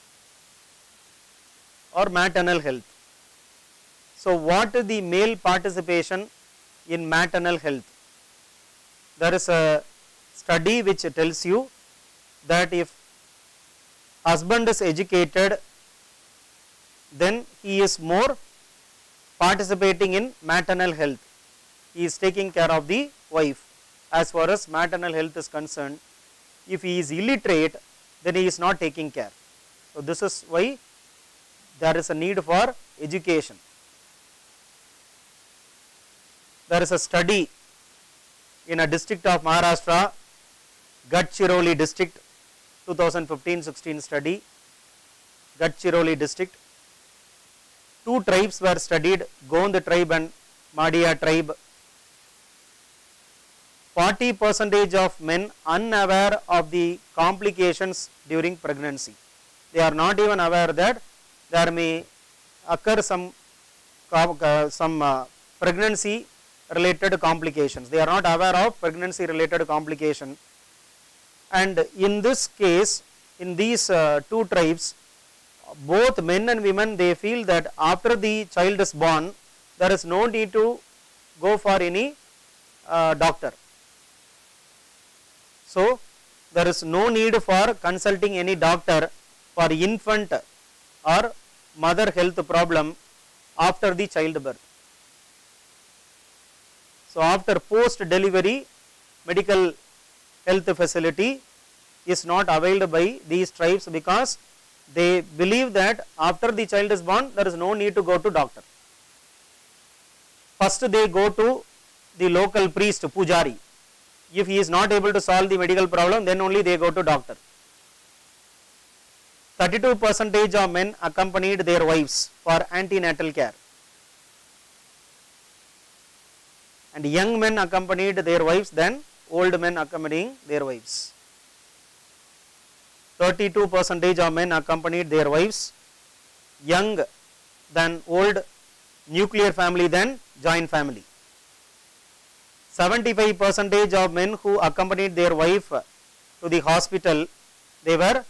or maternal health. So what is the male participation in maternal health? There is a study which tells you that if husband is educated, then he is more participating in maternal health. He is taking care of the wife as far as maternal health is concerned. If he is illiterate, then he is not taking care. So this is why there is a need for education. there is a study in a district of Maharashtra, Gadchiroli district, 2015-16 study, Gadchiroli district. Two tribes were studied, Gond tribe and Madia tribe. 40% of men unaware of the complications during pregnancy. They are not even aware that there may occur some pregnancy related complications. They are not aware of pregnancy related complication. And in this case, in these two tribes, both men and women, they feel that after the child is born, there is no need to go for any doctor. So, there is no need for consulting any doctor for infant or mother health problem after the childbirth. So, after post delivery, medical health facility is not availed by these tribes because they believe that after the child is born, there is no need to go to doctor. First they go to the local priest, Pujari. If he is not able to solve the medical problem, then only they go to doctor. 32% of men accompanied their wives for antenatal care. And young men accompanied their wives than old men accompanying their wives. 32% of men accompanied their wives, young than old, nuclear family than joint family. 75% of men who accompanied their wife to the hospital, they were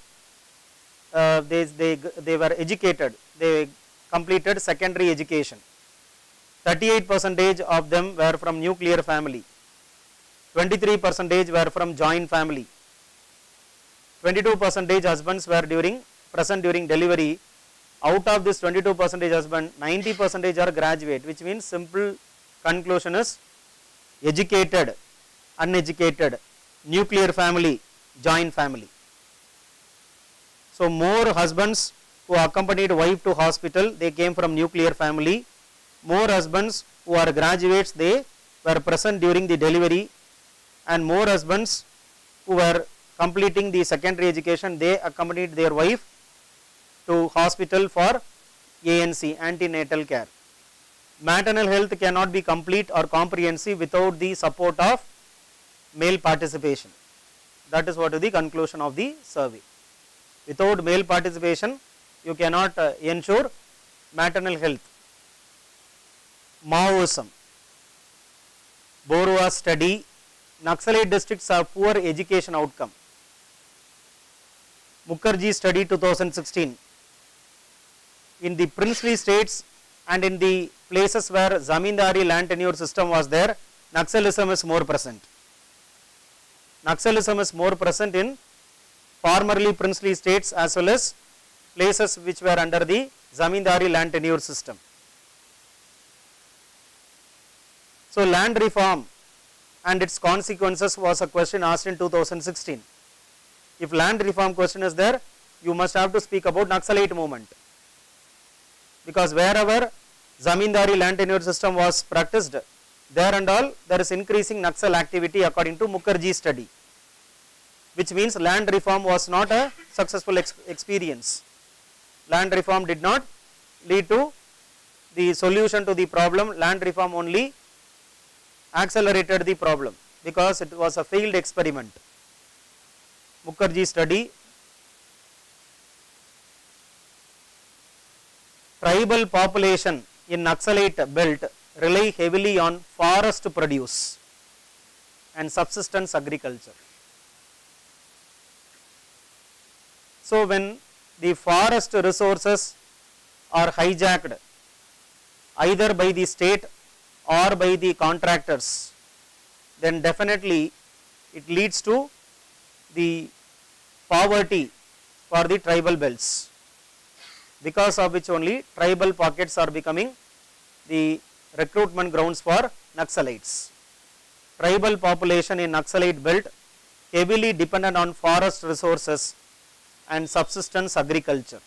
educated, they completed secondary education. 38% of them were from nuclear family, 23% were from joint family, 22% husbands were present during delivery. Out of this 22% husband, 90% are graduate, which means simple conclusion is educated, uneducated, nuclear family, joint family. So, more husbands who accompanied wife to hospital, they came from nuclear family. More husbands who are graduates, they were present during the delivery, and more husbands who were completing the secondary education, they accompanied their wife to hospital for ANC, antenatal care. Maternal health cannot be complete or comprehensive without the support of male participation. That is what is the conclusion of the survey. Without male participation, you cannot ensure maternal health. Maoism. Borua study, Naxalite districts have poor education outcome. Mukherjee study 2016. In the princely states and in the places where Zamindari land tenure system was there, Naxalism is more present. Naxalism is more present in formerly princely states as well as places which were under the Zamindari land tenure system. So, land reform and its consequences was a question asked in 2016. If land reform question is there, you must have to speak about Naxalite movement, because wherever Zamindari land tenure system was practiced, there and all there is increasing Naxal activity according to Mukherjee study, which means land reform was not a successful experience. Land reform did not lead to the solution to the problem. Land reform only accelerated the problem because it was a failed experiment. Mukherjee study. Tribal population in Naxalite belt rely heavily on forest produce and subsistence agriculture. So, when the forest resources are hijacked either by the state or by the contractors, then definitely it leads to the poverty for the tribal belts, because of which only tribal pockets are becoming the recruitment grounds for Naxalites. Tribal population in Naxalite belt heavily dependent on forest resources and subsistence agriculture.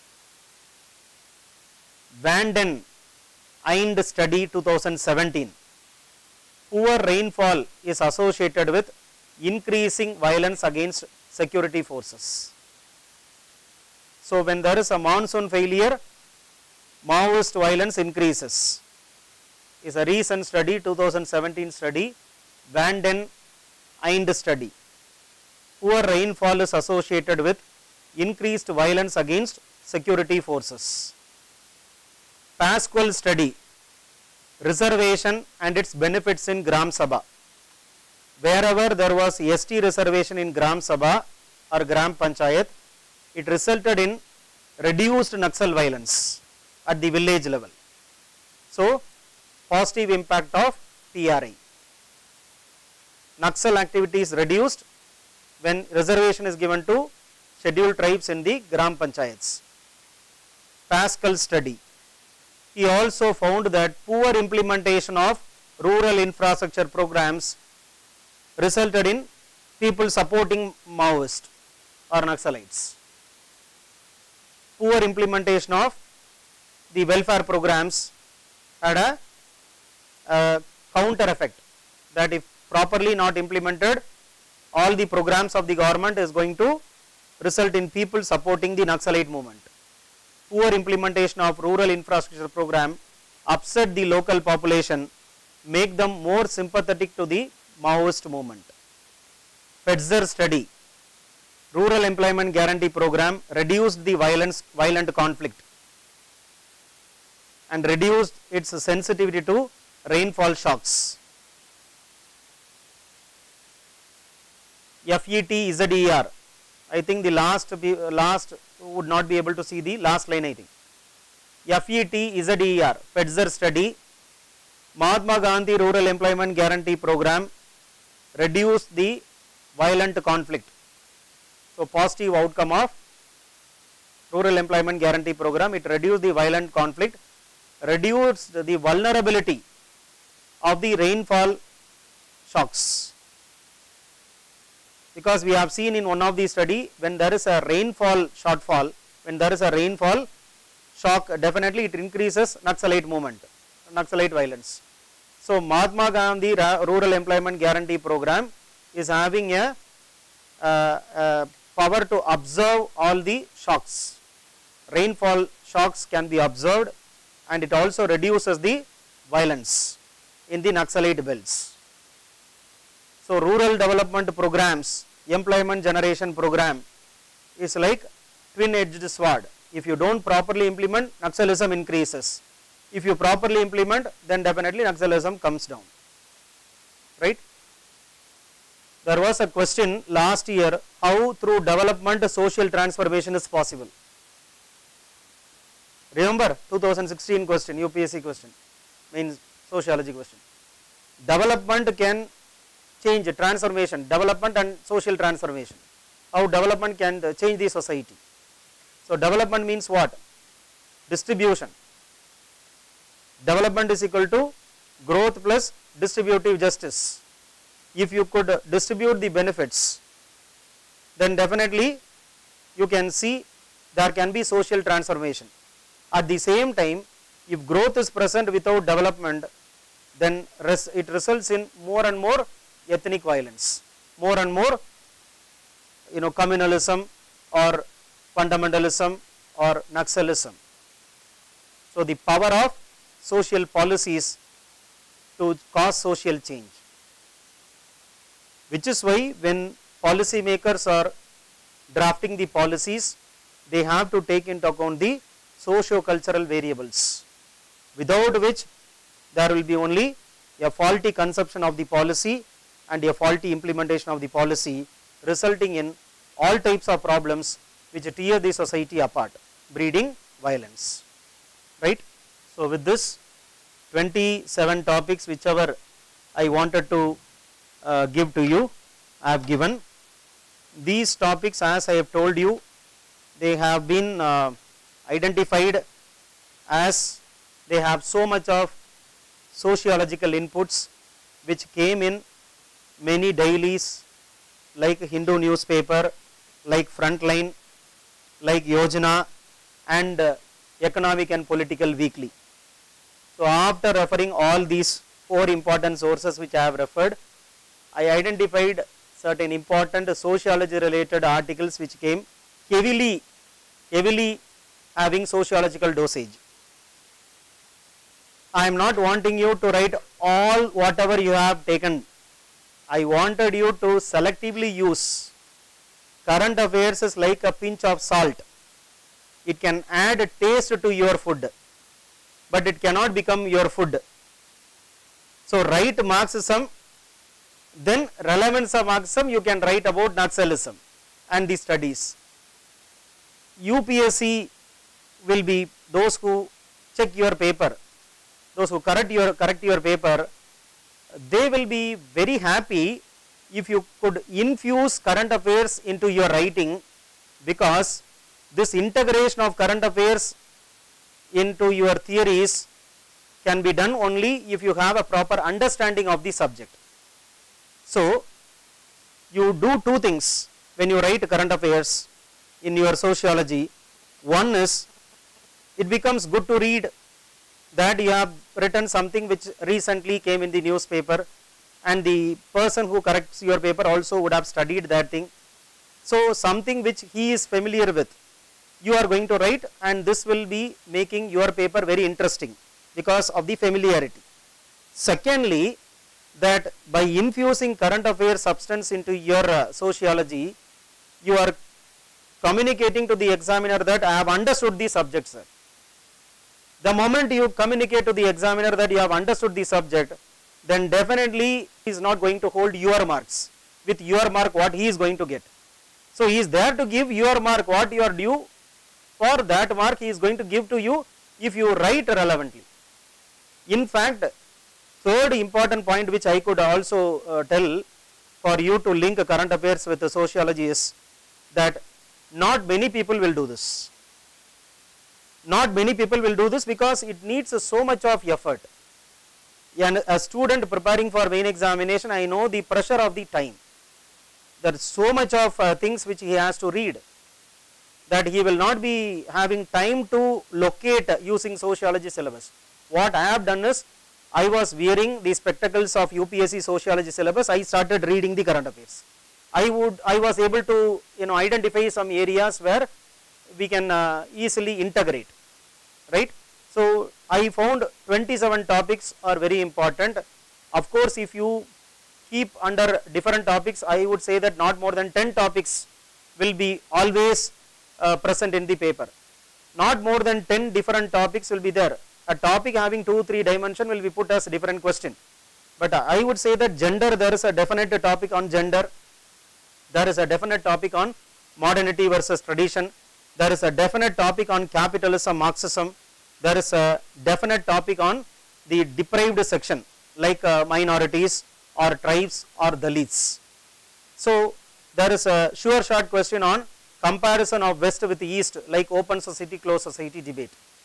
Vanden Eind study 2017. poor rainfall is associated with increasing violence against security forces. So when there is a monsoon failure, Maoist violence increases. Is a recent study, 2017 study, Van den Einde study. Poor rainfall is associated with increased violence against security forces. Pasquale study, reservation and its benefits in Gram Sabha. Wherever there was ST reservation in Gram Sabha or Gram Panchayat, it resulted in reduced Naxal violence at the village level. So, positive impact of PRI. Naxal activity is reduced when reservation is given to scheduled tribes in the Gram Panchayats. Pascal study. He also found that poor implementation of rural infrastructure programs resulted in people supporting Maoist or Naxalites. Poor implementation of the welfare programs had a counter effect, that if properly not implemented, all the programs of the government is going to result in people supporting the Naxalite movement. Poor implementation of rural infrastructure program upset the local population, make them more sympathetic to the Maoist movement. Fetzer study, rural employment guarantee program reduced the violent conflict and reduced its sensitivity to rainfall shocks. FETZER, I think the last would not be able to see the last line, I think. FETZER, Fetzer study, Mahatma Gandhi Rural Employment Guarantee Program reduced the violent conflict. So, positive outcome of Rural Employment Guarantee Program, it reduced the violent conflict, reduced the vulnerability of the rainfall shocks. Because we have seen in one of the study, when there is a rainfall shortfall, when there is a rainfall shock, definitely it increases Naxalite movement, Naxalite violence. So, Mahatma Gandhi Rural Employment Guarantee Program is having a power to observe all the shocks. Rainfall shocks can be observed and it also reduces the violence in the Naxalite belts. So, rural development programs, employment generation program is like twin-edged sword. If you don't properly implement, Naxalism increases. If you properly implement, then definitely Naxalism comes down, right. There was a question last year, how through development social transformation is possible. Remember 2016 question, UPSC question, means sociology question. Development can change, transformation, development and social transformation. How development can change the society. So, development means what? Distribution. Development is equal to growth plus distributive justice. If you could distribute the benefits, then definitely you can see there can be social transformation. At the same time, if growth is present without development, then it results in more and more ethnic violence, more and more communalism or fundamentalism or Naxalism. So, the power of social policies to cause social change, which is why when policy makers are drafting the policies, they have to take into account the socio-cultural variables, without which there will be only a faulty conception of the policy and a faulty implementation of the policy, resulting in all types of problems which tear the society apart, breeding violence, right. So, with this 27 topics whichever I wanted to give to you, I have given. These topics, as I have told you, they have been identified as they have so much of sociological inputs which came in many dailies like Hindu newspaper, like Frontline, like Yojana and Economic and Political Weekly. So, after referring all these 4 important sources which I have referred. I identified certain important sociology related articles which came heavily having sociological dosage. I am not wanting you to write all whatever you have taken. I wanted you to selectively use. Current affairs is like a pinch of salt. It can add taste to your food, but it cannot become your food. So write Marxism, then relevance of Marxism you can write about Nazism and the studies. UPSC will be those who check your paper, those who correct your paper, they will be very happy if you could infuse current affairs into your writing, because this integration of current affairs into your theories can be done only if you have a proper understanding of the subject. So you do two things when you write current affairs in your sociology. One is, it becomes good to read that you have written something which recently came in the newspaper, and the person who corrects your paper also would have studied that thing. So something which he is familiar with, you are going to write, and this will be making your paper very interesting because of the familiarity. Secondly, that by infusing current affairs substance into your sociology, you are communicating to the examiner that I have understood the subject, sir. The moment you communicate to the examiner that you have understood the subject, then definitely he is not going to hold your marks. With your mark, what he is going to get. So he is there to give your mark what you are due. For that mark he is going to give to you if you write relevantly. In fact, third important point which I could also tell for you to link current affairs with the sociology is that not many people will do this. Not many people will do this because it needs so much of effort. And a student preparing for main examination, I know the pressure of the time. There is so much of things which he has to read that he will not be having time to locate using sociology syllabus. What I have done is, I was wearing the spectacles of UPSC sociology syllabus, I started reading the current affairs. I was able to identify some areas where we can easily integrate, right. So I found 27 topics are very important. Of course, if you keep under different topics, I would say that not more than 10 topics will be always present in the paper. Not more than 10 different topics will be there. A topic having 2-3 dimension will be put as different question. But I would say that gender, there is a definite topic on gender. There is a definite topic on modernity versus tradition. There is a definite topic on capitalism, Marxism. There is a definite topic on the deprived section like minorities or tribes or Dalits. So there is a sure short question on comparison of West with East, like open society, closed society debate.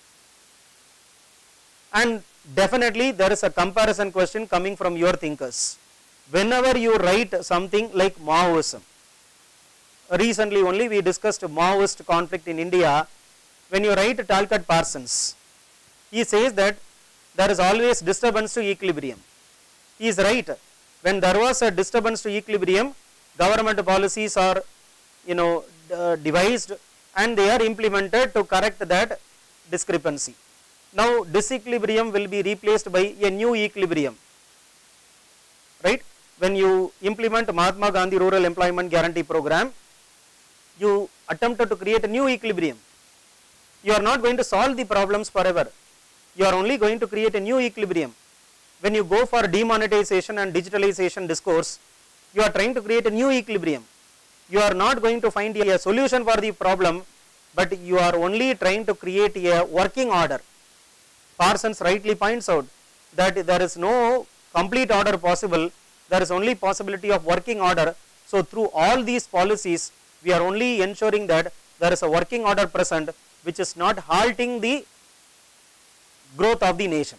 And definitely there is a comparison question coming from your thinkers. Whenever you write something like Maoism, recently only we discussed Maoist conflict in India. When you write Talcott Parsons, he says that there is always disturbance to equilibrium. He is right. When there was a disturbance to equilibrium, government policies are devised and they are implemented to correct that discrepancy. Now disequilibrium will be replaced by a new equilibrium, right. When you implement Mahatma Gandhi Rural Employment Guarantee Program, you attempted to create a new equilibrium. You are not going to solve the problems forever. You are only going to create a new equilibrium. When you go for demonetization and digitalization discourse, you are trying to create a new equilibrium. You are not going to find a solution for the problem, but you are only trying to create a working order. Parsons rightly points out that there is no complete order possible, there is only possibility of working order. So through all these policies, we are only ensuring that there is a working order present which is not halting the growth of the nation,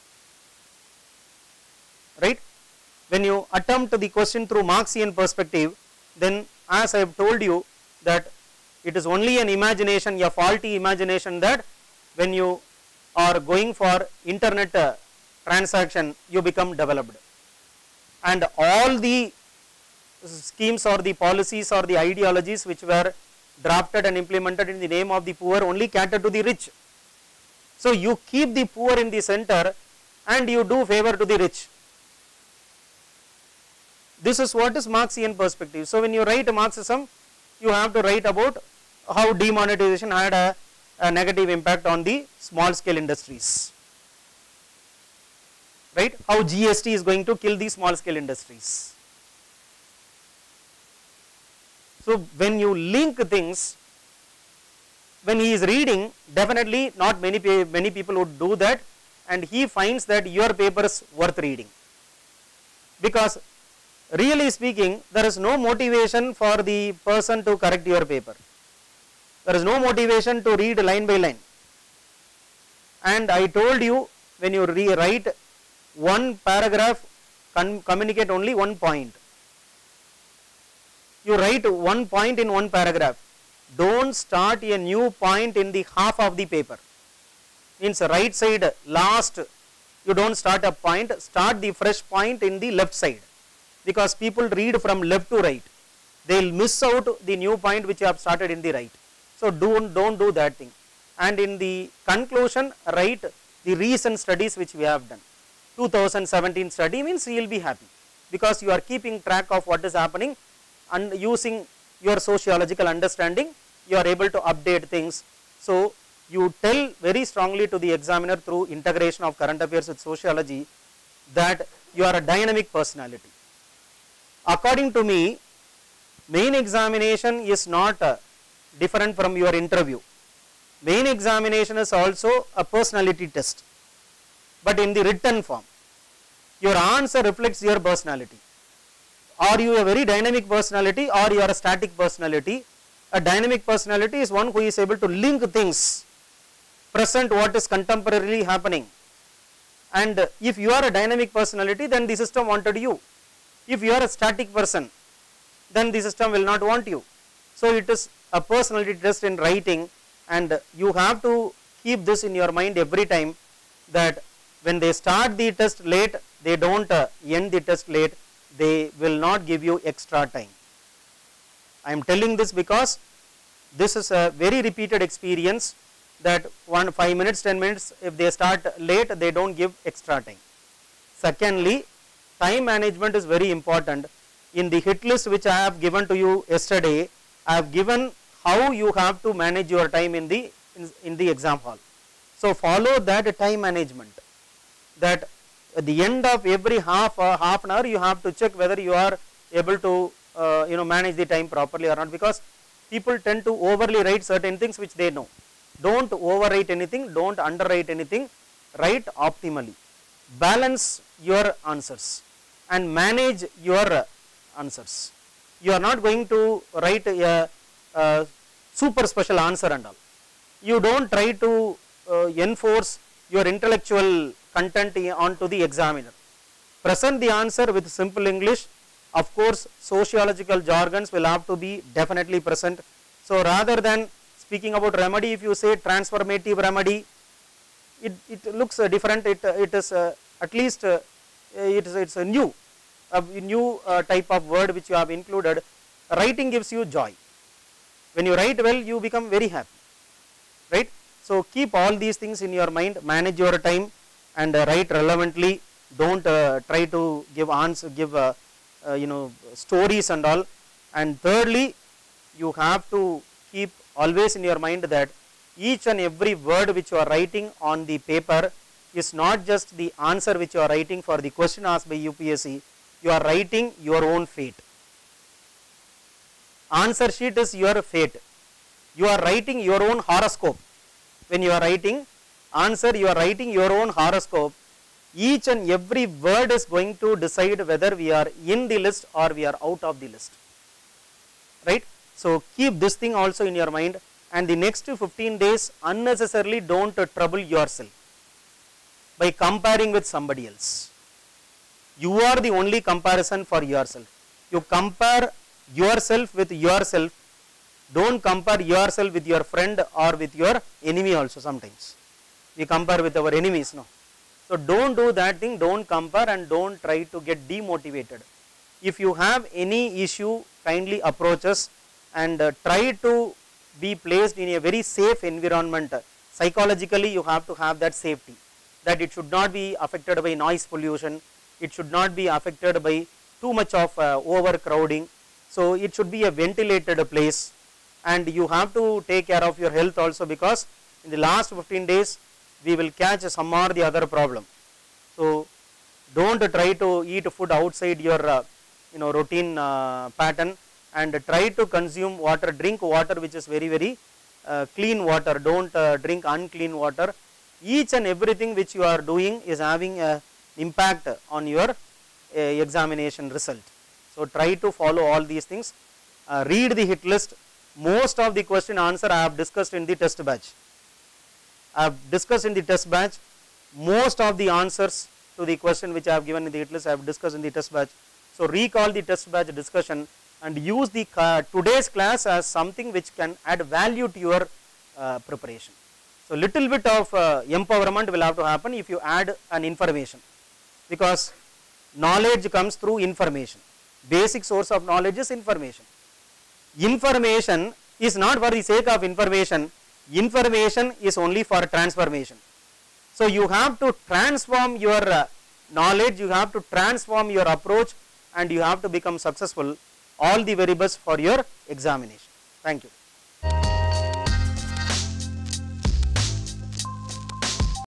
right. When you attempt the question through Marxian perspective, then as I have told you that it is only an imagination, a faulty imagination, that when you are going for internet transaction, you become developed. And all the schemes or the policies or the ideologies which were drafted and implemented in the name of the poor only cater to the rich. So you keep the poor in the center and you do favor to the rich. This is what is Marxian perspective. So when you write Marxism, you have to write about how demonetization had a negative impact on the small scale industries. Right? How GST is going to kill the small scale industries. So when you link things, when he is reading, definitely not many people would do that, and he finds that your paper is worth reading. Because really speaking, there is no motivation for the person to correct your paper. There is no motivation to read line by line. And I told you, when you rewrite one paragraph, communicate only one point. You write one point in one paragraph. Don't start a new point in the half of the paper. Means right side last, you don't start a point, start the fresh point in the left side. Because people read from left to right. They will miss out the new point which you have started in the right. So don't do that thing. And in the conclusion, write the recent studies which we have done. 2017 study means you will be happy. Because you are keeping track of what is happening, and using your sociological understanding, you are able to update things. So you tell very strongly to the examiner through integration of current affairs with sociology that you are a dynamic personality. According to me, main examination is not different from your interview. Main examination is also a personality test, but in the written form. Your answer reflects your personality. Are you a very dynamic personality or you are a static personality? A dynamic personality is one who is able to link things, present what is contemporarily happening. And if you are a dynamic personality, then the system wanted you. If you are a static person, then the system will not want you. So it is a personality test in writing, and you have to keep this in your mind every time, that when they start the test late, they don't end the test late. They will not give you extra time. I am telling this because this is a very repeated experience, that 5 minutes, 10 minutes, if they start late, they don't give extra time. Secondly, time management is very important. In the hit list which I have given to you yesterday, I have given how you have to manage your time in the exam hall. So follow that time management, that at the end of every half an hour you have to check whether you are able to manage the time properly or not, because people tend to overly write certain things which they know. Don't overwrite anything, don't underwrite anything, write optimally. Balance your answers and manage your answers. You are not going to write a super special answer and all. You don't try to enforce your intellectual content onto the examiner. Present the answer with simple English. Of course, sociological jargons will have to be definitely present. So rather than speaking about remedy, if you say transformative remedy, it looks different. It is at least it's a new type of word which you have included. Writing gives you joy. When you write well, you become very happy, right? So keep all these things in your mind. Manage your time and write relevantly. Don't try to give stories and all. And thirdly, you have to keep always in your mind that each and every word which you are writing on the paper is not just the answer which you are writing for the question asked by UPSC. You are writing your own fate. Answer sheet is your fate. You are writing your own horoscope. When you are writing answer, you are writing your own horoscope. Each and every word is going to decide whether we are in the list or we are out of the list, right? So keep this thing also in your mind, and the next 15 days unnecessarily don't trouble yourself by comparing with somebody else. You are the only comparison for yourself. You compare yourself with yourself. Don't compare yourself with your friend or with your enemy also. Sometimes we compare with our enemies, no. So don't do that thing, don't compare and don't try to get demotivated. If you have any issue, kindly approach us and try to be placed in a very safe environment. Psychologically you have to have that safety, that it should not be affected by noise pollution, it should not be affected by too much of overcrowding. So it should be a ventilated place, and you have to take care of your health also, because in the last 15 days we will catch some or the other problem. So don't try to eat food outside your routine pattern, and try to consume water, drink water which is very clean water, don't drink unclean water. Each and everything which you are doing is having an impact on your examination result. So try to follow all these things. Read the hit list. Most of the question answer I have discussed in the test batch. Most of the answers to the question which I have given in the hit list I have discussed in the test batch. So recall the test batch discussion and use the today's class as something which can add value to your preparation. So little bit of empowerment will have to happen if you add an information, because knowledge comes through information. Basic source of knowledge is information. Information is not for the sake of information, information is only for transformation. So you have to transform your knowledge, you have to transform your approach, and you have to become successful. All the very best for your examination. Thank you.